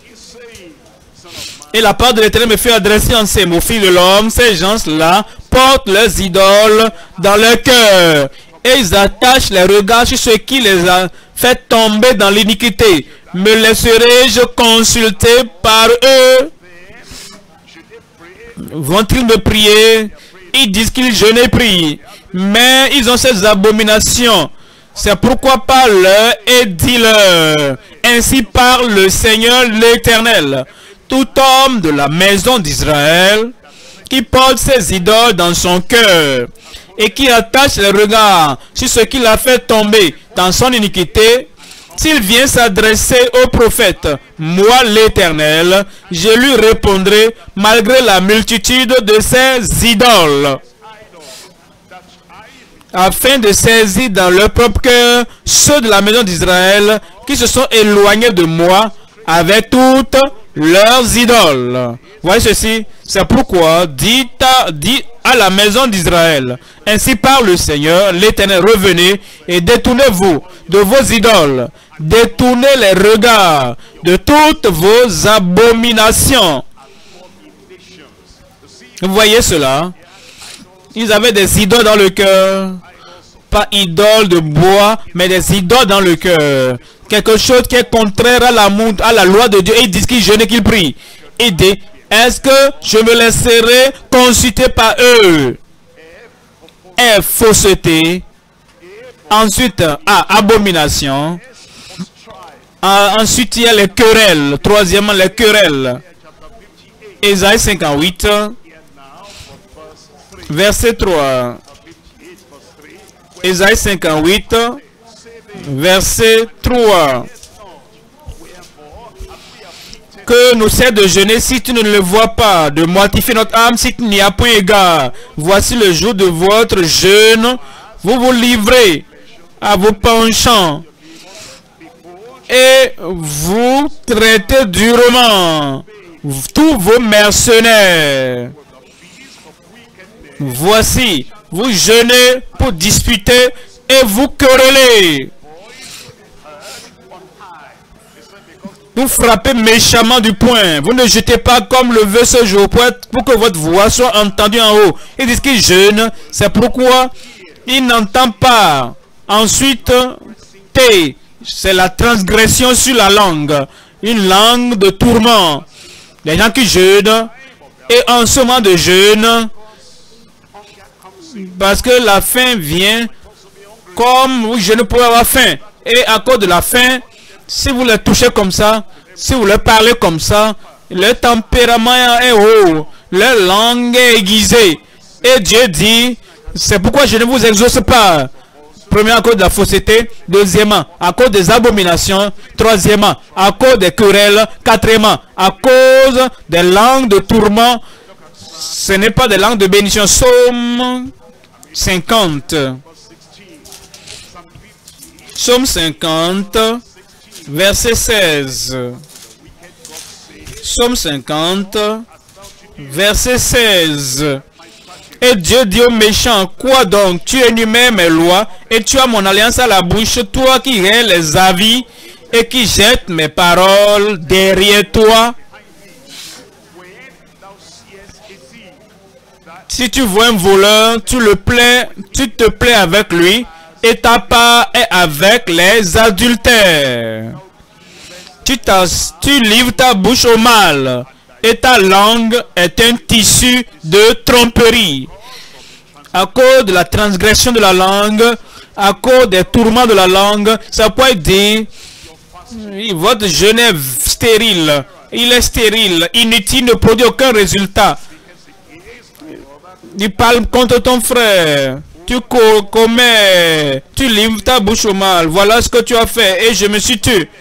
Et la parole de l'Éternel me fait adresser en ces mots. Fils de l'homme, ces gens-là portent leurs idoles dans leur cœur. Et ils attachent les regards sur ce qui les a fait tomber dans l'iniquité. Me laisserai-je consulter par eux? Vont-ils me prier? Ils disent qu'ils jeûnent et prient, mais ils ont ces abominations. C'est pourquoi parle-leur et dis-leur. Ainsi parle le Seigneur l'Éternel. Tout homme de la maison d'Israël qui porte ses idoles dans son cœur et qui attache les regards sur ce qu'il a fait tomber dans son iniquité, s'il vient s'adresser au prophète, moi l'Éternel, je lui répondrai malgré la multitude de ses idoles, afin de saisir dans leur propre cœur ceux de la maison d'Israël qui se sont éloignés de moi avec toutes leurs idoles. Voyez ceci, c'est pourquoi dit à la maison d'Israël, ainsi parle le Seigneur l'Éternel, revenez et détournez-vous de vos idoles, détournez les regards de toutes vos abominations. Vous voyez cela? Ils avaient des idoles dans le cœur, pas idoles de bois, mais des idoles dans le cœur. Quelque chose qui est contraire à la loi de Dieu. Et ils disent qu'ils jeûnent et qu'ils prient. Il dit, est-ce que je me laisserai consulter par eux? Et fausseté. Ensuite, abomination. Ensuite, il y a les querelles. Troisièmement, les querelles. Ésaïe 58, verset 3. Ésaïe 58, verset 3. Que nous sert de jeûner si tu ne le vois pas, de mortifier notre âme si tu n'y as point égard. Voici le jour de votre jeûne. Vous vous livrez à vos penchants et vous traitez durement tous vos mercenaires. Voici, vous jeûnez pour disputer et vous querellez. Vous frappez méchamment du poing. Vous ne jetez pas comme le veut ce jour pour que votre voix soit entendue en haut. Ils disent qu'ils jeûnent. C'est pourquoi ils n'entendent pas. Ensuite, T, c'est la transgression sur la langue. Une langue de tourment. Les gens qui jeûnent. Et en ce moment de jeûne, parce que la faim vient, comme vous jeûnez pour avoir faim. Et à cause de la faim, si vous les touchez comme ça, si vous leur parlez comme ça, leur tempérament est haut, leur langue est aiguisée. Et Dieu dit, c'est pourquoi je ne vous exauce pas. Premièrement, à cause de la fausseté. Deuxièmement, à cause des abominations. Troisièmement, à cause des querelles. Quatrièmement, à cause des langues de tourment. Ce n'est pas des langues de bénédiction. Psaume 50. Psaume 50. Verset 16. Psaume 50, verset 16. Et Dieu dit aux méchants, quoi donc? Tu énumères mes lois et tu as mon alliance à la bouche, toi qui hais les avis et qui jettes mes paroles derrière toi. Si tu vois un voleur, tu te plais avec lui. Et ta part est avec les adultères. Tu livres ta bouche au mal. Et ta langue est un tissu de tromperie. À cause de la transgression de la langue, à cause des tourments de la langue, ça peut dire, votre jeûne est stérile. Il est stérile, inutile, ne produit aucun résultat. Il parle contre ton frère. Tu livres ta bouche au mal. Voilà ce que tu as fait. Et je me suis tué.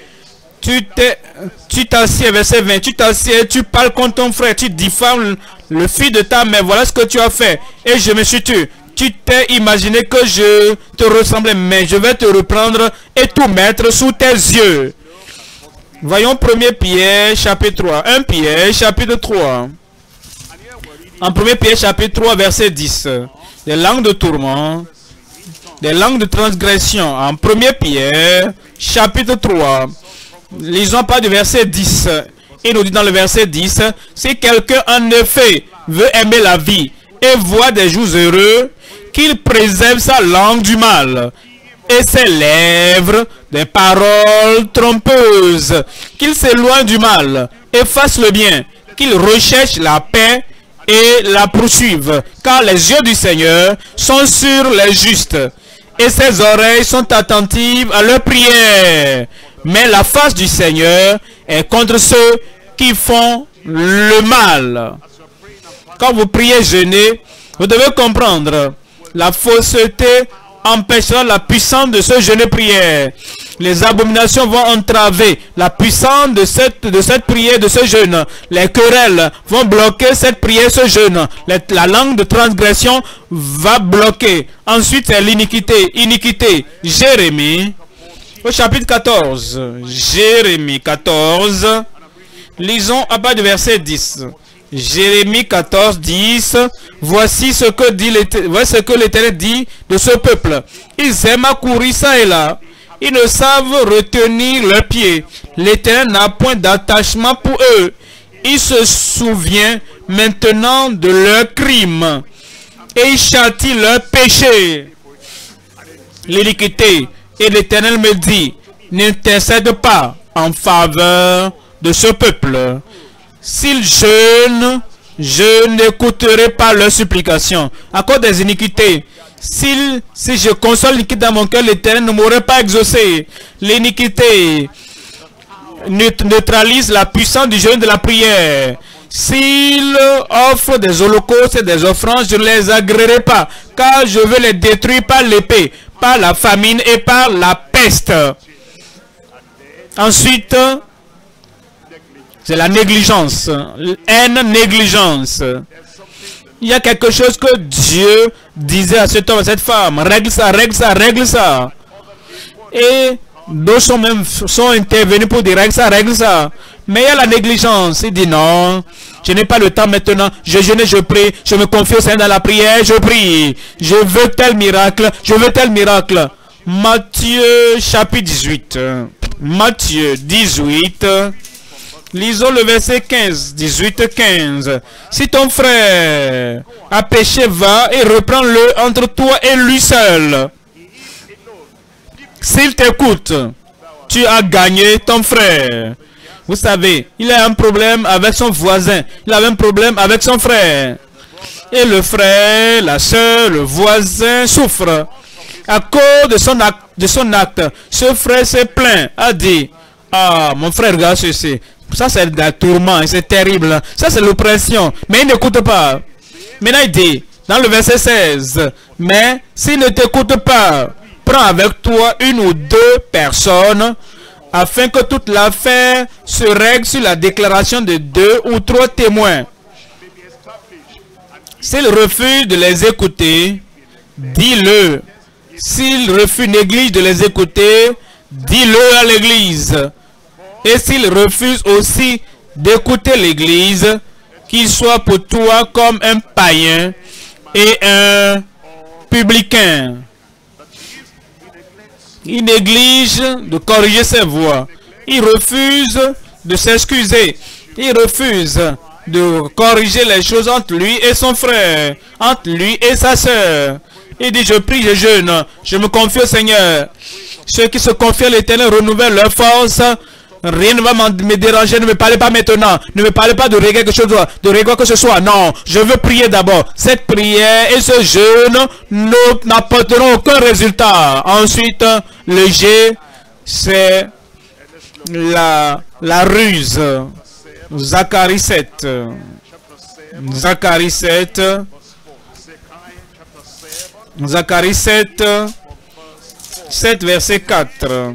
Tu t'assieds, verset 20. Tu t'assieds, tu parles contre ton frère. Tu diffames le fils de ta mère. Voilà ce que tu as fait. Et je me suis tué. Tu t'es imaginé que je te ressemblais. Mais je vais te reprendre et tout mettre sous tes yeux. Voyons 1 Pierre chapitre 3. 1 Pierre chapitre 3. En 1 Pierre chapitre 3 verset 10. Des langues de tourment, des langues de transgression. En 1 Pierre, chapitre 3, lisons pas du verset 10. Il nous dit dans le verset 10, si quelqu'un en effet veut aimer la vie et voir des jours heureux, qu'il préserve sa langue du mal et ses lèvres des paroles trompeuses, qu'il s'éloigne du mal et fasse le bien, qu'il recherche la paix et la poursuivre, car les yeux du Seigneur sont sur les justes, et ses oreilles sont attentives à leurs prières. Mais la face du Seigneur est contre ceux qui font le mal. Quand vous priez jeûner, vous devez comprendre, la fausseté empêchera la puissance de ce jeûne prière. Les abominations vont entraver la puissance de cette prière, de ce jeûne. Les querelles vont bloquer cette prière, ce jeûne. La langue de transgression va bloquer. Ensuite, c'est l'iniquité. Iniquité. Jérémie, au chapitre 14. Jérémie 14. Lisons à partir du verset 10. Jérémie 14, 10. Voici ce que l'Éternel dit de ce peuple. Ils aiment à courir ça et là. Ils ne savent retenir leurs pieds. L'Éternel n'a point d'attachement pour eux. Il se souvient maintenant de leurs crimes. Et il châtie leurs péchés. L'iniquité. Et l'Éternel me dit, n'intercède pas en faveur de ce peuple. S'ils jeûnent, je n'écouterai pas leurs supplications. À cause des iniquités. Si je console l'iniquité dans mon cœur, l'Éternel ne m'aurait pas exaucé. L'iniquité neutralise la puissance du jeûne de la prière. S'ils offrent des holocaustes et des offrandes, je ne les agréerai pas, car je veux les détruire par l'épée, par la famine et par la peste. Ensuite, c'est la négligence. Haine, négligence. Il y a quelque chose que Dieu disait à cet homme, à cette femme. Règle ça, règle ça, règle ça. Et d'autres sont intervenus pour dire règle ça, règle ça. Mais il y a la négligence. Il dit non, Je n'ai pas le temps maintenant. Je jeûne et je prie. Je me confie au Seigneur dans la prière. Je prie. Je veux tel miracle. Je veux tel miracle. Matthieu chapitre 18. Matthieu 18. Lisons le verset 15. 18, 15. Si ton frère a péché, va et reprends-le entre toi et lui seul. S'il t'écoute, tu as gagné ton frère. Vous savez, il a un problème avec son voisin. Il avait un problème avec son frère. Et le frère, la soeur, le voisin souffrent. À cause de son acte, ce frère s'est plaint, a dit, ah, mon frère, regarde ceci. Ça, c'est de la tourment, c'est terrible. Ça, c'est l'oppression. Mais il n'écoute pas. Maintenant, il dit, dans le verset 16, mais s'il ne t'écoute pas, prends avec toi une ou deux personnes, afin que toute l'affaire se règle sur la déclaration de 2 ou 3 témoins. S'il refuse de les écouter, dis-le. S'il refuse, néglige de les écouter, dis-le à l'église. Et s'il refuse aussi d'écouter l'église, qu'il soit pour toi comme un païen et un publicain. Il néglige de corriger ses voies. Il refuse de s'excuser. Il refuse de corriger les choses entre lui et son frère, entre lui et sa sœur. Il dit, je prie, je jeûne, je me confie au Seigneur. Ceux qui se confient à l'Éternel renouvellent leur force. Rien ne va me déranger, ne me parlez pas maintenant. Ne me parlez pas de régler quelque chose, de régler quoi que ce soit. Non, je veux prier d'abord. Cette prière et ce jeûne n'apporteront aucun résultat. Ensuite, le G, c'est la ruse. Zacharie 7. Zacharie 7. Zacharie 7. 7 verset 4.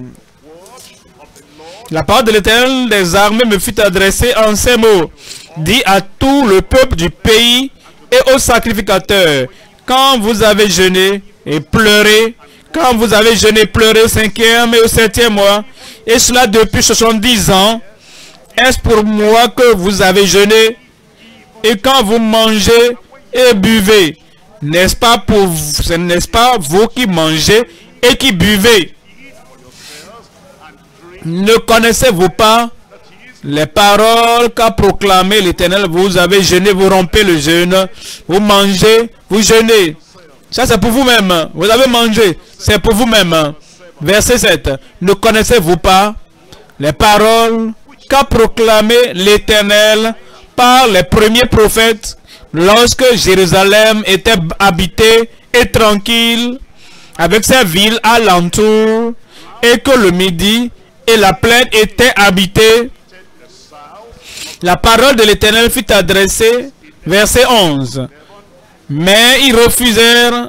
La parole de l'Éternel des armées me fut adressée en ces mots. Dis à tout le peuple du pays et aux sacrificateurs, quand vous avez jeûné et pleuré, quand vous avez jeûné et pleuré au 5e et au 7e mois, et cela depuis 70 ans, est-ce pour moi que vous avez jeûné? Et quand vous mangez et buvez, n'est-ce pas pour vous, n'est-ce pas vous qui mangez et qui buvez? Ne connaissez-vous pas les paroles qu'a proclamé l'Éternel? Vous avez jeûné, vous rompez le jeûne, vous mangez, vous jeûnez. Ça c'est pour vous-même. Vous avez mangé, c'est pour vous-même. Verset 7. Ne connaissez-vous pas les paroles qu'a proclamé l'Éternel par les premiers prophètes lorsque Jérusalem était habitée et tranquille avec ses villes alentour et que le midi et la plaine étaient habitées? La parole de l'Éternel fut adressée, verset 11. Mais ils refusaient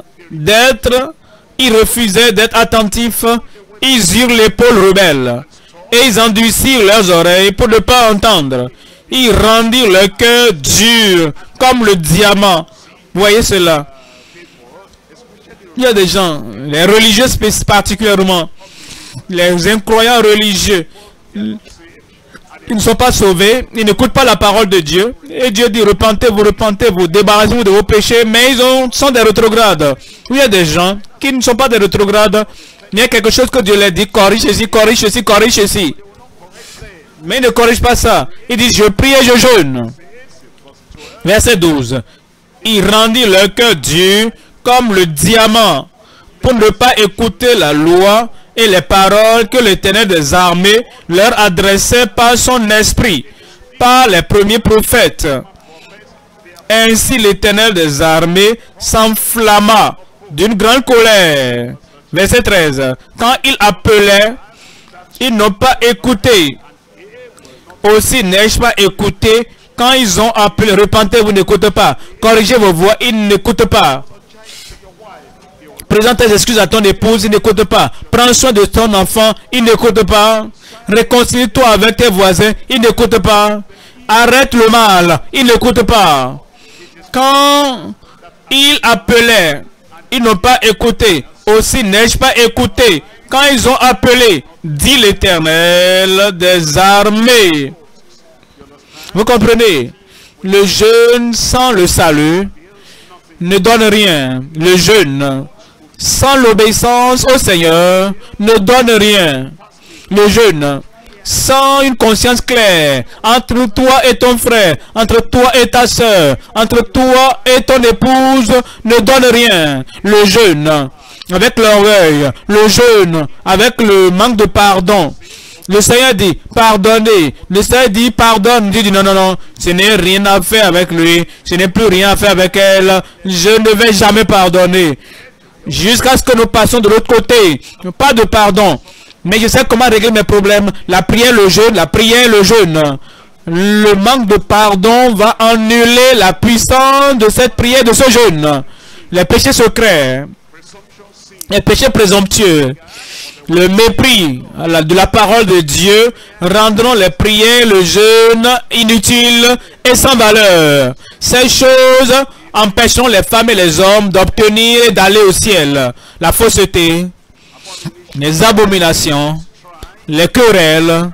d'être attentifs, ils eurent l'épaule rebelle, et ils endurcirent leurs oreilles pour ne pas entendre. Ils rendirent leur cœur dur comme le diamant. Vous voyez cela? Il y a des gens, les religieux particulièrement, les incroyants religieux, ils ne sont pas sauvés, ils n'écoutent pas la parole de Dieu. Et Dieu dit, repentez-vous, débarrassez-vous de vos péchés, mais ils sont des rétrogrades. Il y a des gens qui ne sont pas des rétrogrades, il y a quelque chose que Dieu leur dit, corrige ceci, corrige ceci, corrige ceci. Mais ils ne corrigent pas ça. Ils disent, je prie et je jeûne. Verset 12. Ils rendirent leur cœur dur comme le diamant pour ne pas écouter la loi et les paroles que l'Éternel des armées leur adressait par son esprit, par les premiers prophètes. Ainsi l'Éternel des armées s'enflamma d'une grande colère. Verset 13. Quand il appelait, ils n'ont pas écouté. Aussi n'ai-je pas écouté quand ils ont appelé. Repentez, vous n'écoutez pas. Corrigez vos voix, ils n'écoutent pas. Présente tes excuses à ton épouse, il n'écoute pas. Prends soin de ton enfant, il n'écoute pas. Réconcilie-toi avec tes voisins, il n'écoute pas. Arrête le mal, il n'écoute pas. Quand ils appelaient, ils n'ont pas écouté. Aussi n'ai-je pas écouté quand ils ont appelé, dit l'Éternel des armées. Vous comprenez? Le jeûne sans le salut ne donne rien. Le jeûne sans l'obéissance au Seigneur ne donne rien. Le jeûne sans une conscience claire entre toi et ton frère, entre toi et ta soeur, entre toi et ton épouse ne donne rien. Le jeûne avec l'orgueil, le jeûne avec le manque de pardon. Le Seigneur dit, pardonnez. Le Seigneur dit, pardonne. Dieu dit, non, non, non, ce n'est rien à faire avec lui. Ce n'est plus rien à faire avec elle. Je ne vais jamais pardonner. Jusqu'à ce que nous passions de l'autre côté. Pas de pardon. Mais je sais comment régler mes problèmes. La prière, le jeûne, la prière, le jeûne. Le manque de pardon va annuler la puissance de cette prière, de ce jeûne. Les péchés secrets, les péchés présomptueux, le mépris de la parole de Dieu rendront les prières, le jeûne inutiles et sans valeur. Ces choses empêcheront les femmes et les hommes d'obtenir et d'aller au ciel. La fausseté, les abominations, les querelles,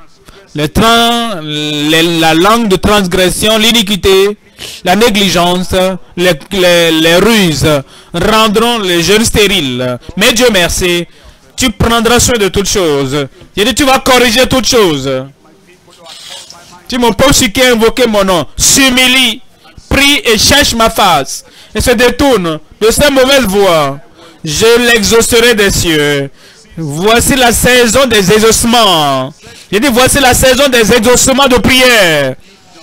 la langue de transgression, l'iniquité, la négligence, les ruses rendront les jeunes stériles. Mais Dieu merci, tu prendras soin de toutes choses. Il dit, tu vas corriger toutes choses. Si mon pauvre qui a invoqué mon nom s'humilie, prie et cherche ma face, et se détourne de ces mauvaises voies, je l'exaucerai des cieux. Voici la saison des exaucements. Il dit, voici la saison des exaucements de prière.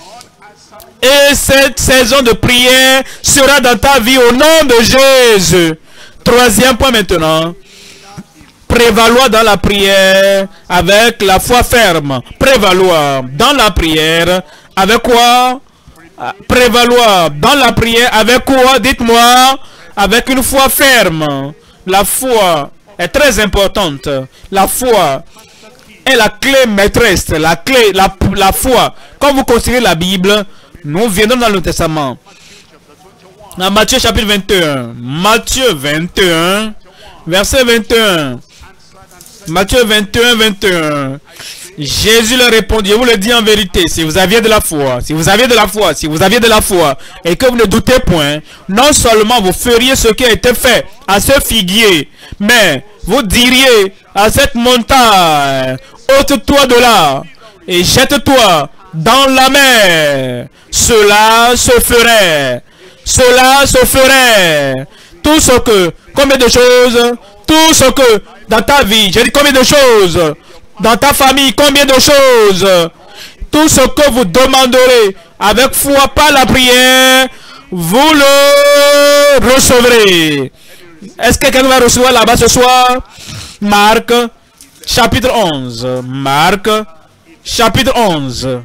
Et cette saison de prière sera dans ta vie au nom de Jésus. Troisième point maintenant. Prévaloir dans la prière avec la foi ferme. Prévaloir dans la prière avec quoi? Prévaloir dans la prière avec quoi? Dites-moi. Avec une foi ferme. La foi est très importante. La foi est la clé maîtresse. La foi. Quand vous considérez la Bible, nous venons dans le Testament. Dans Matthieu chapitre 21. Matthieu 21. Verset 21. Matthieu 21, 21. Jésus leur répondit, je vous le dis en vérité, si vous aviez de la foi, si vous aviez de la foi, si vous aviez de la foi, et que vous ne doutez point, non seulement vous feriez ce qui a été fait à ce figuier, mais vous diriez à cette montagne, ôte-toi de là, et jette-toi dans la mer. Cela se ferait. Cela se ferait. Tout ce que, combien de choses, tout ce que dans ta vie, j'ai dit combien de choses, dans ta famille, combien de choses, tout ce que vous demanderez avec foi par la prière, vous le recevrez. Est-ce que quelqu'un va recevoir là-bas ce soir? Marc, chapitre 11. Marc, chapitre 11.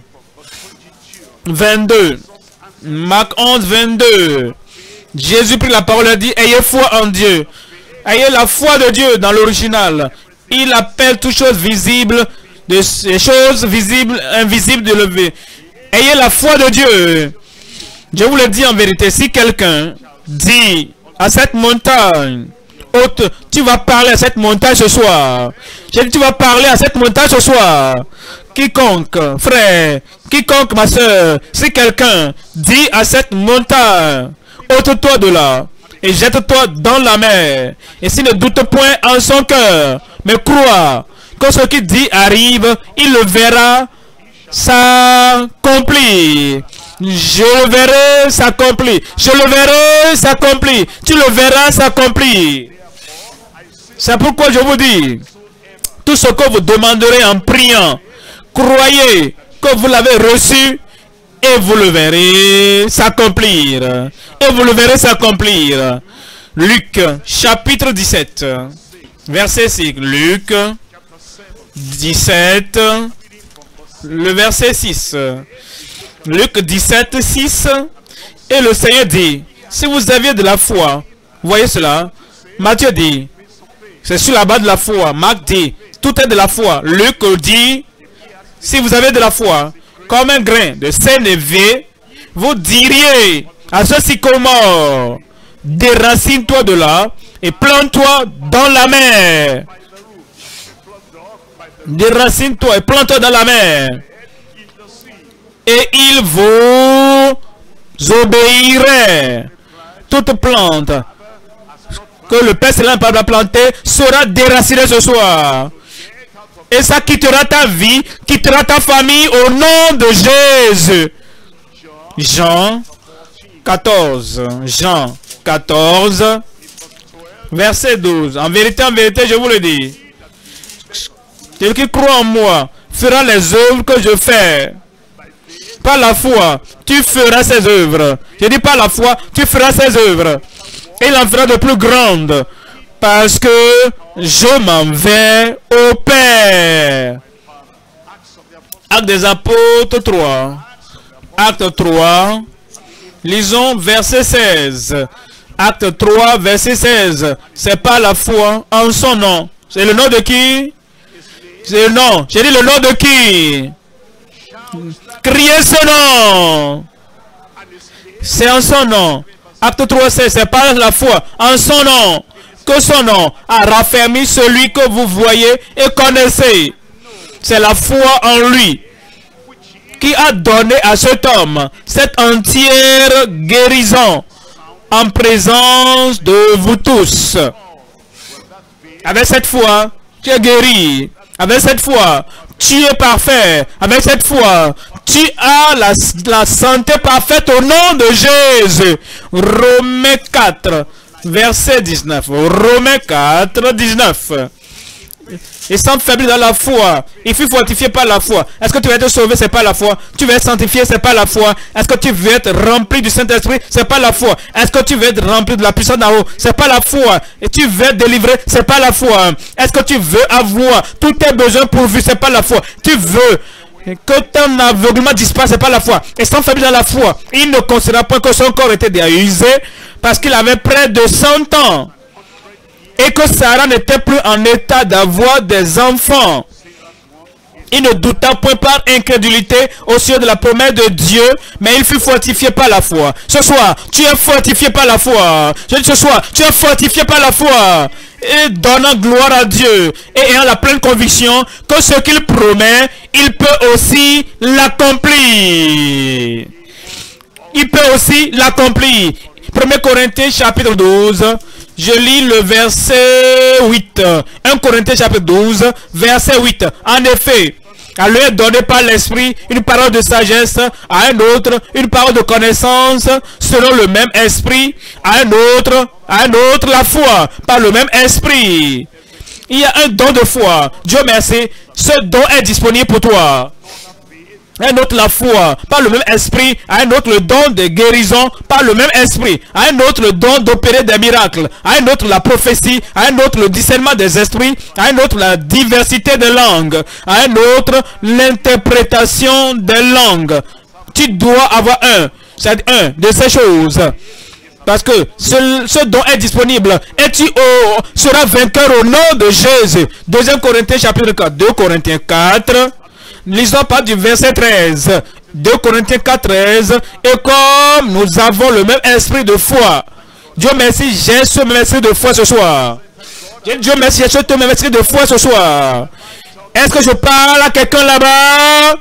22. Marc 11, 22. Jésus prit la parole et dit, ayez foi en Dieu. Ayez la foi de Dieu dans l'original. Il appelle toutes choses visibles, des choses visibles, invisibles de lever. Ayez la foi de Dieu. Je vous le dis en vérité, si quelqu'un dit à cette montagne, tu vas parler à cette montagne ce soir. J'ai dit, tu vas parler à cette montagne ce soir. Quiconque, frère, quiconque, ma soeur, si quelqu'un dit à cette montagne, ôte-toi de là et jette-toi dans la mer. Et s'il ne doute point en son cœur, mais croit que ce qu'il dit arrive, il le verra s'accomplir. Je le verrai s'accomplir. Je le verrai s'accomplir. Tu le verras s'accomplir. C'est pourquoi je vous dis, tout ce que vous demanderez en priant, croyez que vous l'avez reçu et vous le verrez s'accomplir. Et vous le verrez s'accomplir. Luc, chapitre 17, verset 6. Luc 17, le verset 6. Luc 17, 6. Et le Seigneur dit, si vous aviez de la foi, voyez cela. Matthieu dit, c'est sur la base de la foi. Marc dit, tout est de la foi. Luc dit, si vous avez de la foi, comme un grain de sénévé, vous diriez à ce sycomore, déracine-toi de là et plante-toi dans la mer. Déracine-toi et plante-toi dans la mer. Et il vous obéiraient. Toute plante que le Père Céleste a plantée sera déracinée ce soir. Et ça quittera ta vie, quittera ta famille au nom de Jésus. Jean 14. Jean 14. Verset 12. En vérité, je vous le dis. Celui qui croit en moi fera les œuvres que je fais. Par la foi, tu feras ces œuvres. Je dis par la foi, tu feras ces œuvres. Et il en fera de plus grandes. Parce que je m'en vais au Père. Actes des Apôtres 3. Acte 3. Lisons verset 16. Acte 3, verset 16. C'est pas la foi en son nom. C'est le nom de qui? C'est le nom. J'ai dit le nom de qui? Criez ce nom. C'est en son nom. Acte 3, 16. C'est pas la foi en son nom. Que son nom a raffermi celui que vous voyez et connaissez. C'est la foi en lui qui a donné à cet homme cette entière guérison en présence de vous tous. Avec cette foi, tu es guéri. Avec cette foi, tu es parfait. Avec cette foi, tu as la santé parfaite au nom de Jésus. Romains 4. Verset 19. Romains 4, 19. Et sans faiblesse dans la foi. Il fut fortifié par la foi. Est-ce que tu vas être sauvé? C'est pas la foi. Tu vas être sanctifié? C'est pas la foi. Est-ce que tu veux être rempli du Saint-Esprit? C'est pas la foi. Est-ce que tu veux être rempli de la puissance d'en haut? C'est pas la foi. Et tu veux être délivré? C'est pas la foi. Est-ce que tu veux avoir tous tes besoins pourvus? C'est pas la foi. Tu veux que ton aveuglement disparaisse? C'est pas la foi. Et sans faiblesse dans la foi, il ne considéra pas que son corps était déjà usé parce qu'il avait près de 100 ans. Et que Sarah n'était plus en état d'avoir des enfants. Il ne douta point par incrédulité au sujet de la promesse de Dieu, mais il fut fortifié par la foi. Ce soir, tu es fortifié par la foi. Je dis ce soir, tu es fortifié par la foi. Et donnant gloire à Dieu, et ayant la pleine conviction que ce qu'il promet, il peut aussi l'accomplir. Il peut aussi l'accomplir. 1 Corinthiens chapitre 12. Je lis le verset 8. 1 Corinthiens chapitre 12, verset 8. En effet, à lui est donné par l'Esprit une parole de sagesse, à un autre une parole de connaissance, selon le même Esprit, à un autre la foi, par le même Esprit. Il y a un don de foi. Dieu merci, ce don est disponible pour toi. Un autre la foi, par le même esprit. À un autre le don de guérison, par le même esprit. À un autre le don d'opérer des miracles. À un autre la prophétie. À un autre le discernement des esprits. À un autre la diversité des langues. À un autre l'interprétation des langues. Tu dois avoir c'est un de ces choses. Parce que ce don est disponible. Et tu seras vainqueur au nom de Jésus. 2 Corinthiens chapitre 4. 2 Corinthiens 4. Lisons pas du verset 13. 2 Corinthiens 4, 13. Et comme nous avons le même esprit de foi. Dieu merci, j'ai ce même esprit de foi ce soir. Dieu merci, j'ai ce même esprit de foi ce soir. Est-ce que je parle à quelqu'un là-bas?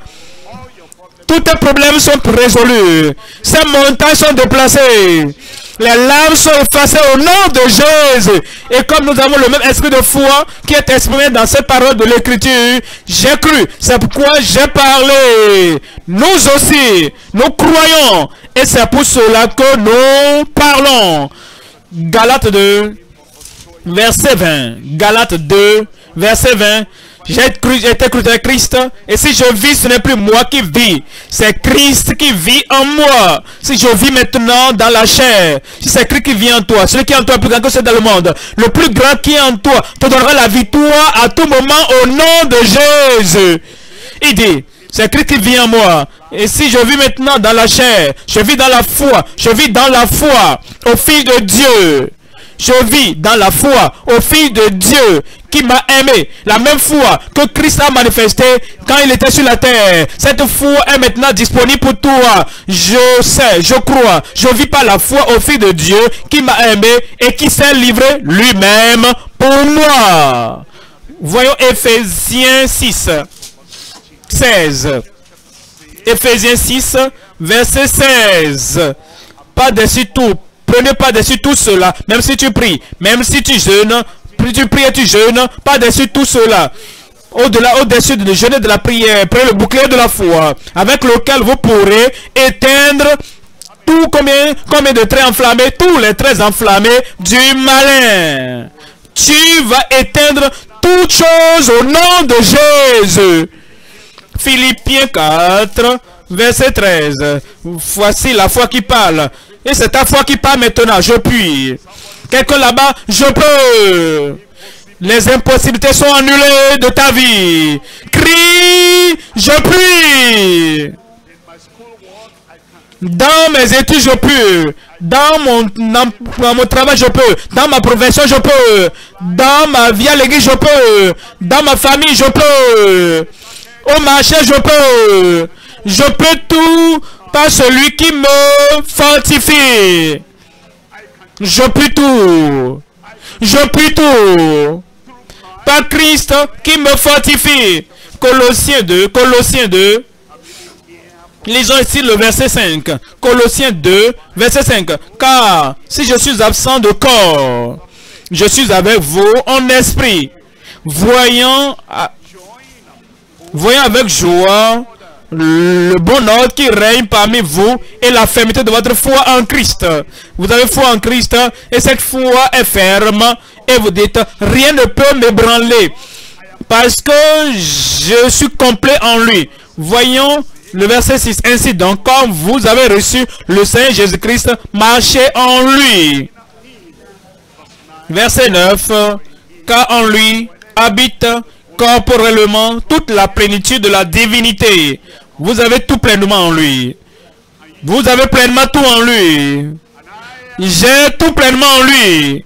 Tous tes problèmes sont résolus. Ces montagnes sont déplacées. Les larmes sont effacées au nom de Jésus. Et comme nous avons le même esprit de foi qui est exprimé dans cette parole de l'Écriture, j'ai cru. C'est pourquoi j'ai parlé. Nous aussi, nous croyons. Et c'est pour cela que nous parlons. Galates 2, verset 20. Galates 2, verset 20. J'ai été crucifié avec Christ, et si je vis, ce n'est plus moi qui vis, c'est Christ qui vit en moi. Si je vis maintenant dans la chair, si c'est Christ qui vit en toi, celui qui est en toi est plus grand que celui dans le monde, le plus grand qui est en toi te donnera la victoire à tout moment au nom de Jésus. Il dit, c'est Christ qui vit en moi. Et si je vis maintenant dans la chair, je vis dans la foi, je vis dans la foi au Fils de Dieu. Je vis dans la foi au Fils de Dieu qui m'a aimé. La même foi que Christ a manifesté quand il était sur la terre. Cette foi est maintenant disponible pour toi. Je sais, je crois. Je vis par la foi au Fils de Dieu qui m'a aimé et qui s'est livré lui-même pour moi. Voyons Éphésiens 6, 16. Éphésiens 6, verset 16. Pas-dessus tout. Prenez pas-dessus tout cela. Même si tu pries, même si tu jeûnes, tu pries et tu jeûnes, pas-dessus tout cela. Au-dessus de jeûner de la prière, prenez le bouclier de la foi, avec lequel vous pourrez éteindre tout combien de traits enflammés, tous les traits enflammés du malin. Tu vas éteindre toutes choses au nom de Jésus. Philippiens 4, verset 13. Voici la foi qui parle. Et c'est ta foi qui parle maintenant. Je puis. Quelqu'un là-bas, je peux. Les impossibilités sont annulées de ta vie. Crie, je puis. Dans mes études, je peux. Dans mon travail, je peux. Dans ma profession, je peux. Dans ma vie à l'église, je peux. Dans ma famille, je peux. Au marché, je peux. Je peux tout par celui qui me fortifie. Je peux tout. Je peux tout. Par Christ qui me fortifie. Colossiens 2. Colossiens 2. Lisons ici le verset 5. Colossiens 2, verset 5. Car si je suis absent de corps, je suis avec vous en esprit, voyant avec joie le bon ordre qui règne parmi vous et la fermeté de votre foi en Christ. Vous avez foi en Christ et cette foi est ferme et vous dites, rien ne peut m'ébranler parce que je suis complet en lui. Voyons le verset 6. Ainsi donc, comme vous avez reçu le Seigneur Jésus-Christ, marchez en lui. Verset 9. Car en lui habite corporellement toute la plénitude de la divinité. Vous avez tout pleinement en lui. Vous avez pleinement tout en lui. J'ai tout pleinement en lui.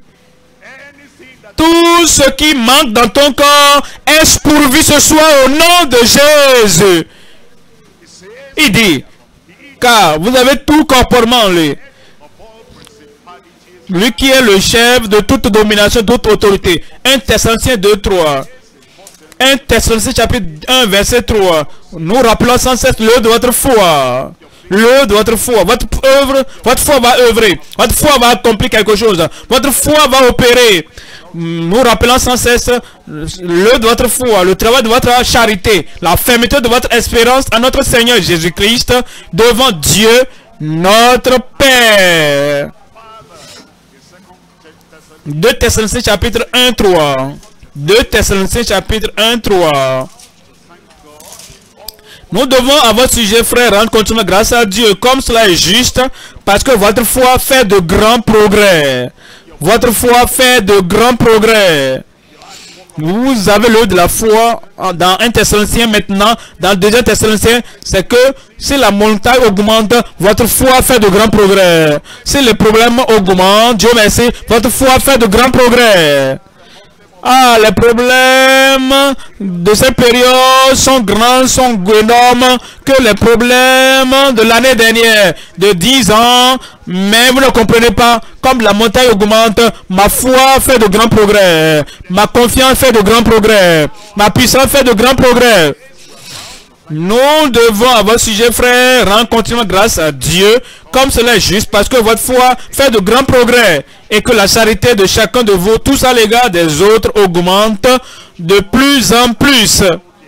Tout ce qui manque dans ton corps est pourvu ce soir au nom de Jésus. Il dit, car vous avez tout corporellement en lui. Lui qui est le chef de toute domination, de toute autorité. 1 Thessaloniciens 2, 3. 1 Thessaloniciens chapitre 1, verset 3. Nous rappelons sans cesse le de votre foi. Le de votre foi. Votre foi va œuvrer. Votre foi va accomplir quelque chose. Votre foi va opérer. Nous rappelons sans cesse le de votre foi, le travail de votre charité, la fermeté de votre espérance à notre Seigneur Jésus-Christ devant Dieu, notre Père. 2 Thessaloniciens chapitre 1, 3. 2 Thessaloniciens chapitre 1, 3. Nous devons à votre sujet, frère, rendre continuellement grâce à Dieu, comme cela est juste, parce que votre foi fait de grands progrès. Votre foi fait de grands progrès. Vous avez le de la foi dans 1 Thessaloniciens maintenant, dans 2 Thessaloniciens, c'est que si la montagne augmente, votre foi fait de grands progrès. Si les problèmes augmentent, Dieu merci, votre foi fait de grands progrès. Ah, les problèmes de cette période sont grands, sont énormes que les problèmes de l'année dernière, de 10 ans, mais vous ne comprenez pas, comme la montagne augmente, ma foi fait de grands progrès, ma confiance fait de grands progrès, ma puissance fait de grands progrès. Nous devons, à votre sujet, frère, rendre continuellement grâce à Dieu, comme cela est juste, parce que votre foi fait de grands progrès, et que la charité de chacun de vous, tous à l'égard des autres, augmente de plus en plus.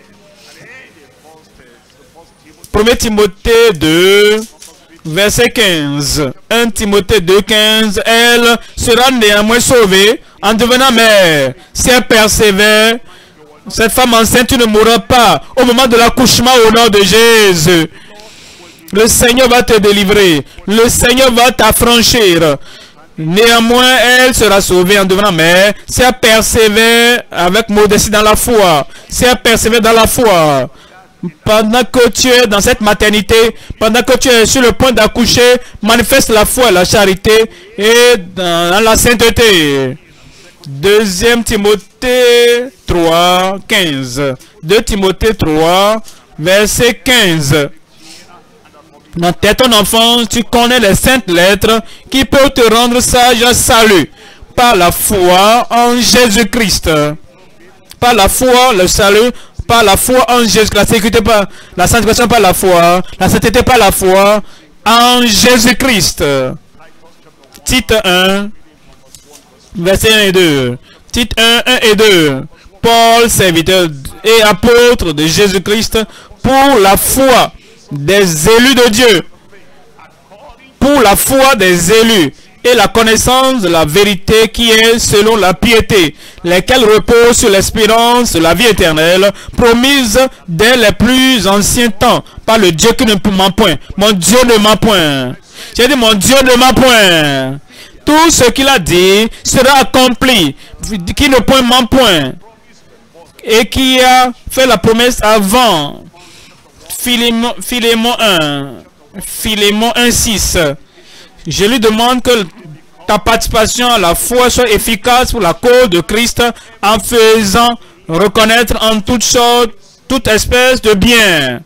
1 Timothée 2, verset 15. 1 Timothée 2, 15. Elle sera néanmoins sauvée en devenant mère, si elle persévère. Cette femme enceinte ne mourra pas au moment de l'accouchement au nom de Jésus. Le Seigneur va te délivrer. Le Seigneur va t'affranchir. Néanmoins, elle sera sauvée en devenant mère si elle persévère avec modestie dans la foi. Si elle persévère dans la foi. Pendant que tu es dans cette maternité, pendant que tu es sur le point d'accoucher, manifeste la foi et la charité et dans la sainteté. 2 Timothée 3, 15. 2 Timothée 3, verset 15. Dans ton enfance, tu connais les saintes lettres qui peuvent te rendre sage à salut par la foi en Jésus-Christ. Par la foi, le salut, par la foi en Jésus, la sécurité par la sanctification par la foi, la sainteté par la foi en Jésus-Christ. Tite 1, verset 1 et 2. Tite 1, 1 et 2. Paul, serviteur et apôtre de Jésus-Christ, pour la foi des élus de Dieu. Pour la foi des élus et la connaissance de la vérité qui est selon la piété, lesquels reposent sur l'espérance de la vie éternelle, promise dès les plus anciens temps, par le Dieu qui ne ment point. Mon Dieu ne ment point. J'ai dit, mon Dieu ne ment point. Tout ce qu'il a dit sera accompli, qui ne ment point, et qui a fait la promesse avant. Philémon 1, 6. Je lui demande que ta participation à la foi soit efficace pour la cause de Christ en faisant reconnaître en toutes sortes, toute espèce de bien.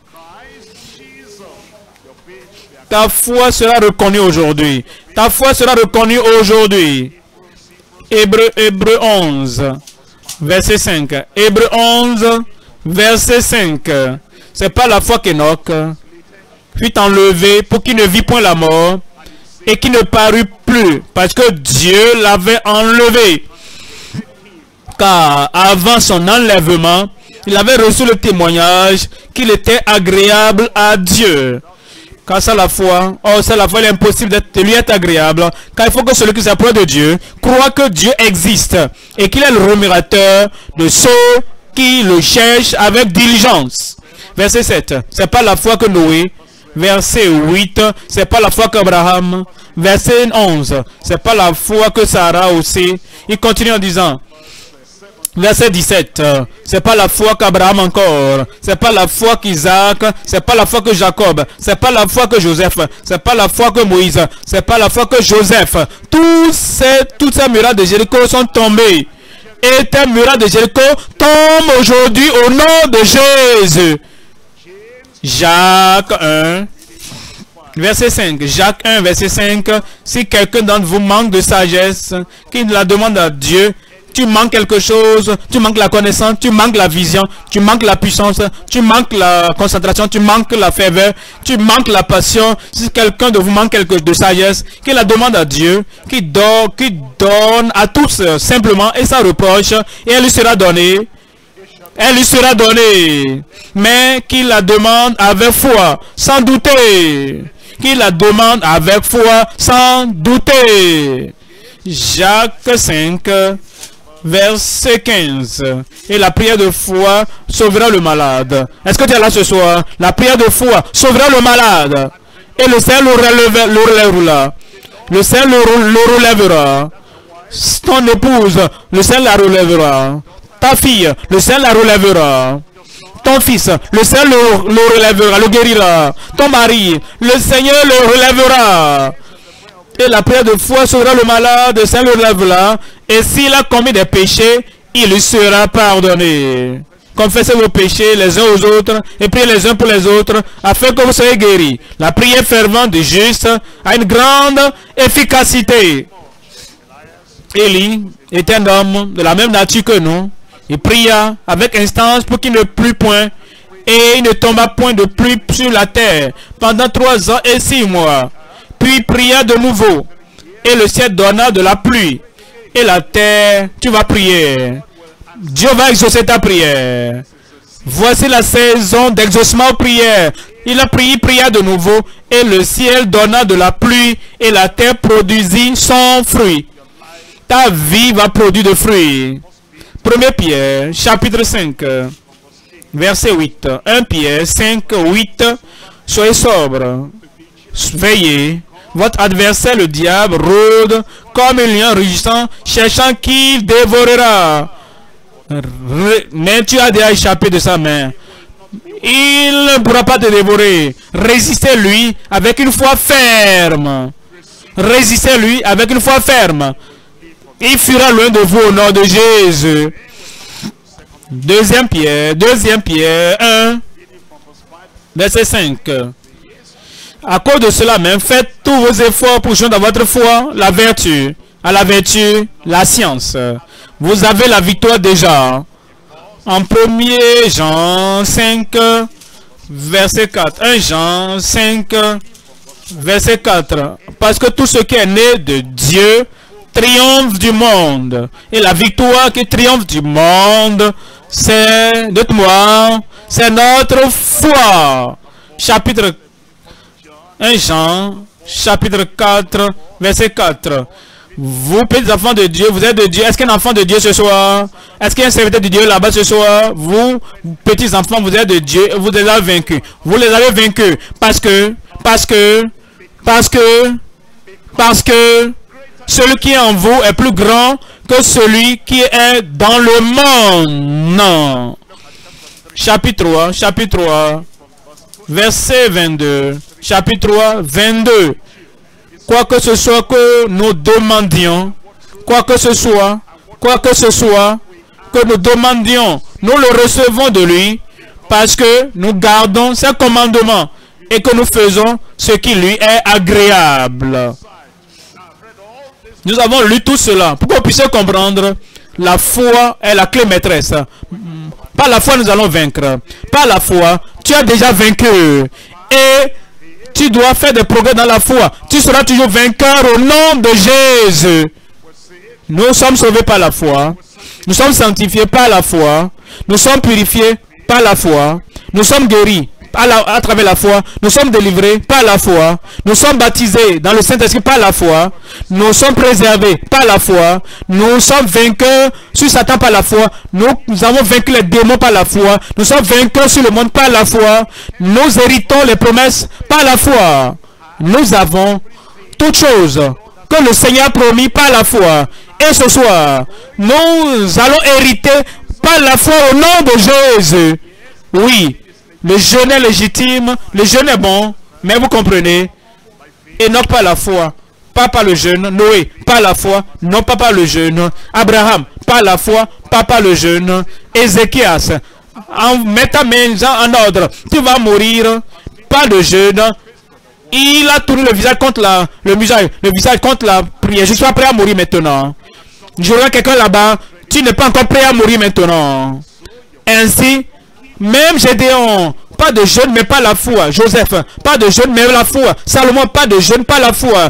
Ta foi sera reconnue aujourd'hui. Ta foi sera reconnue aujourd'hui. Hébreux 11, verset 5. Hébreux 11, verset 5. C'est pas la foi qu'Enoch fut enlevé pour qu'il ne vit point la mort et qui ne parut plus parce que Dieu l'avait enlevé. Car avant son enlèvement, il avait reçu le témoignage qu'il était agréable à Dieu. Car c'est la foi. Oh, c'est la foi, il est impossible de lui être agréable. Car il faut que celui qui s'approche de Dieu croit que Dieu existe et qu'il est le rémunérateur de ceux qui le cherchent avec diligence. Verset 7. C'est pas la foi que Noé. Verset 8. C'est pas la foi qu'Abraham. Verset 11. C'est pas la foi que Sarah aussi. Il continue en disant. Verset 17. C'est pas la foi qu'Abraham encore. C'est pas la foi qu'Isaac. C'est pas la foi que Jacob. C'est pas la foi que Joseph. C'est pas la foi que Moïse. C'est pas la foi que Joseph. Toutes ces murailles de Jéricho sont tombées. Et tes murailles de Jéricho tombent aujourd'hui au nom de Jésus. Jacques 1, verset 5. Jacques 1, verset 5. Si quelqu'un d'entre vous manque de sagesse, qu'il la demande à Dieu, tu manques quelque chose, tu manques la connaissance, tu manques la vision, tu manques la puissance, tu manques la concentration, tu manques la ferveur, tu manques la passion. Si quelqu'un de vous manque quelque chose de sagesse, qu'il la demande à Dieu, qui donne à tous simplement et sans reproche, et elle lui sera donnée. Elle lui sera donnée, mais qu'il la demande avec foi, sans douter. Qu'il la demande avec foi, sans douter. Jacques 5, verset 15. Et la prière de foi sauvera le malade. Est-ce que tu es là ce soir? La prière de foi sauvera le malade. Et le Seigneur le relèvera. Le Seigneur le relèvera. Ton épouse, le Seigneur la relèvera. Ta fille, le Seigneur la relèvera. Ton fils, le Seigneur le relèvera, le guérira. Ton mari, le Seigneur le relèvera. Et la prière de foi sauvera le malade, le Seigneur le relèvera. Et s'il a commis des péchés, il lui sera pardonné. Confessez vos péchés les uns aux autres et priez les uns pour les autres afin que vous soyez guéris. La prière fervente du juste a une grande efficacité. Élie était un homme de la même nature que nous. Il pria avec instance pour qu'il ne plût point et il ne tomba point de pluie sur la terre pendant 3 ans et 6 mois. Puis il pria de nouveau et le ciel donna de la pluie et la terre, tu vas prier. Dieu va exaucer ta prière. Voici la saison d'exaucement aux prières. Il a prié, pria de nouveau et le ciel donna de la pluie et la terre produisit son fruit. Ta vie va produire de fruits. 1 Pierre, chapitre 5, verset 8. 1 Pierre 5, 8. Soyez sobre, veillez. Votre adversaire, le diable, rôde comme un lion rugissant, cherchant qui dévorera. Mais tu as déjà échappé de sa main. Il ne pourra pas te dévorer. Résistez-lui avec une foi ferme. Résistez-lui avec une foi ferme. Il fuira loin de vous au nom de Jésus. 2 Pierre 1, verset 5. À cause de cela même, faites tous vos efforts pour joindre à votre foi la vertu. À la vertu, la science. Vous avez la victoire déjà. En 1er Jean 5, verset 4. 1 Jean 5, verset 4. Parce que tout ce qui est né de Dieu triomphe du monde. Et la victoire qui triomphe du monde, c'est, dites-moi, c'est notre foi. Chapitre 1 Jean, chapitre 4, verset 4. Vous, petits enfants de Dieu, vous êtes de Dieu. Est-ce qu'il y a un enfant de Dieu ce soir? Est-ce qu'il y a un serviteur de Dieu là-bas ce soir? Vous, petits enfants, vous êtes de Dieu. Vous les avez vaincus. Vous les avez vaincus. Parce que celui qui est en vous est plus grand que celui qui est dans le monde. Non. Chapitre 3, verset 22. Chapitre 3, 22. Quoi que ce soit que nous demandions, quoi que ce soit que nous demandions, nous le recevons de lui, parce que nous gardons ses commandements et que nous faisons ce qui lui est agréable. Nous avons lu tout cela pour que vous puissiez comprendre. La foi est la clé maîtresse. Par la foi, nous allons vaincre. Par la foi, tu as déjà vaincu. Et tu dois faire des progrès dans la foi. Tu seras toujours vainqueur au nom de Jésus. Nous sommes sauvés par la foi. Nous sommes sanctifiés par la foi. Nous sommes purifiés par la foi. Nous sommes guéris à travers la foi. Nous sommes délivrés par la foi. Nous sommes baptisés dans le Saint-Esprit par la foi. Nous sommes préservés par la foi. Nous sommes vainqueurs sur Satan par la foi. Nous avons vaincu les démons par la foi. Nous sommes vainqueurs sur le monde par la foi. Nous héritons les promesses par la foi. Nous avons toutes choses que le Seigneur a promis par la foi. Et ce soir, nous allons hériter par la foi au nom de Jésus. Oui. Le jeûne est légitime, le jeûne est bon, mais vous comprenez, Enoch par la foi, pas par le jeûne, Noé par la foi, non pas par le jeûne, Abraham par la foi, pas par le jeûne, Ézéchias, en mettant mes gens en ordre, tu vas mourir, pas de jeûne, il a tourné le visage contre le visage contre la prière, je suis prêt à mourir maintenant. Je vois quelqu'un là-bas, tu n'es pas encore prêt à mourir maintenant. Ainsi, même Gédéon, pas de jeûne, mais pas la foi. Joseph, pas de jeûne, mais la foi. Salomon, pas de jeûne, pas la foi.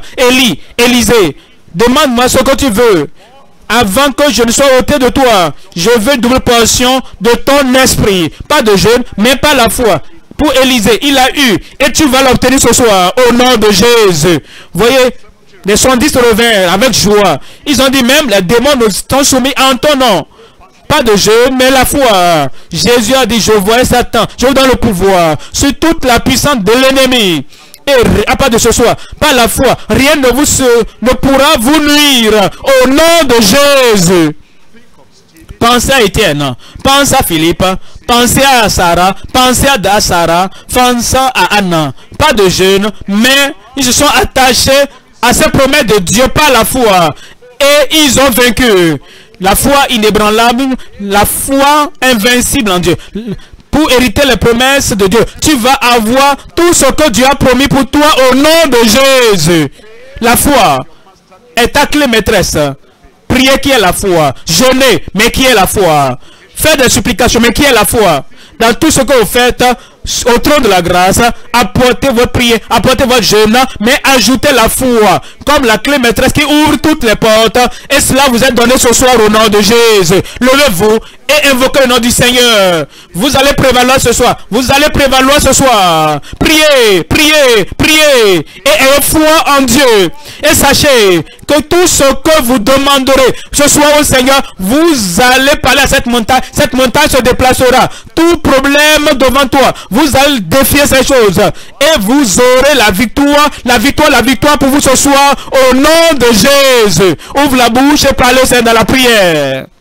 Élisée, demande-moi ce que tu veux. Avant que je ne sois ôté de toi, je veux une double portion de ton esprit. Pas de jeûne, mais pas la foi. Pour Élisée, il a eu, et tu vas l'obtenir ce soir, au nom de Jésus. Voyez, les 70 revinrent avec joie. Ils ont dit même, les démons nous sont soumis en ton nom. Pas de jeûne, mais la foi. Jésus a dit, je vois Satan, je vous donne le pouvoir sur toute la puissance de l'ennemi. Et à part de ce soir, par la foi, rien ne pourra vous nuire au nom de Jésus. Pensez à Étienne, pensez à Philippe, pensez à Sarah, pensez à Sarah, pensez à Anna. Pas de jeûne, mais ils se sont attachés à ces promesses de Dieu par la foi. Et ils ont vaincu. La foi inébranlable, la foi invincible en Dieu. Pour hériter les promesses de Dieu, tu vas avoir tout ce que Dieu a promis pour toi au nom de Jésus. La foi est ta clé maîtresse. Prier, qui est la foi. Jeûner, mais qui est la foi. Faire des supplications, mais qui est la foi. Dans tout ce que vous faites, au trône de la grâce, apportez votre prière, apportez votre jeûne, mais ajoutez la foi comme la clé maîtresse qui ouvre toutes les portes. Et cela vous est donné ce soir au nom de Jésus. Levez-vous et invoquez le nom du Seigneur. Vous allez prévaloir ce soir. Vous allez prévaloir ce soir. Priez, priez, priez. Et ayez foi en Dieu. Et sachez que tout ce que vous demanderez ce soir au Seigneur, vous allez parler à cette montagne. Cette montagne se déplacera. Tout problème devant toi, vous allez défier ces choses. Et vous aurez la victoire, la victoire, la victoire pour vous ce soir au nom de Jésus. Ouvre la bouche et parlez au Seigneur dans la prière.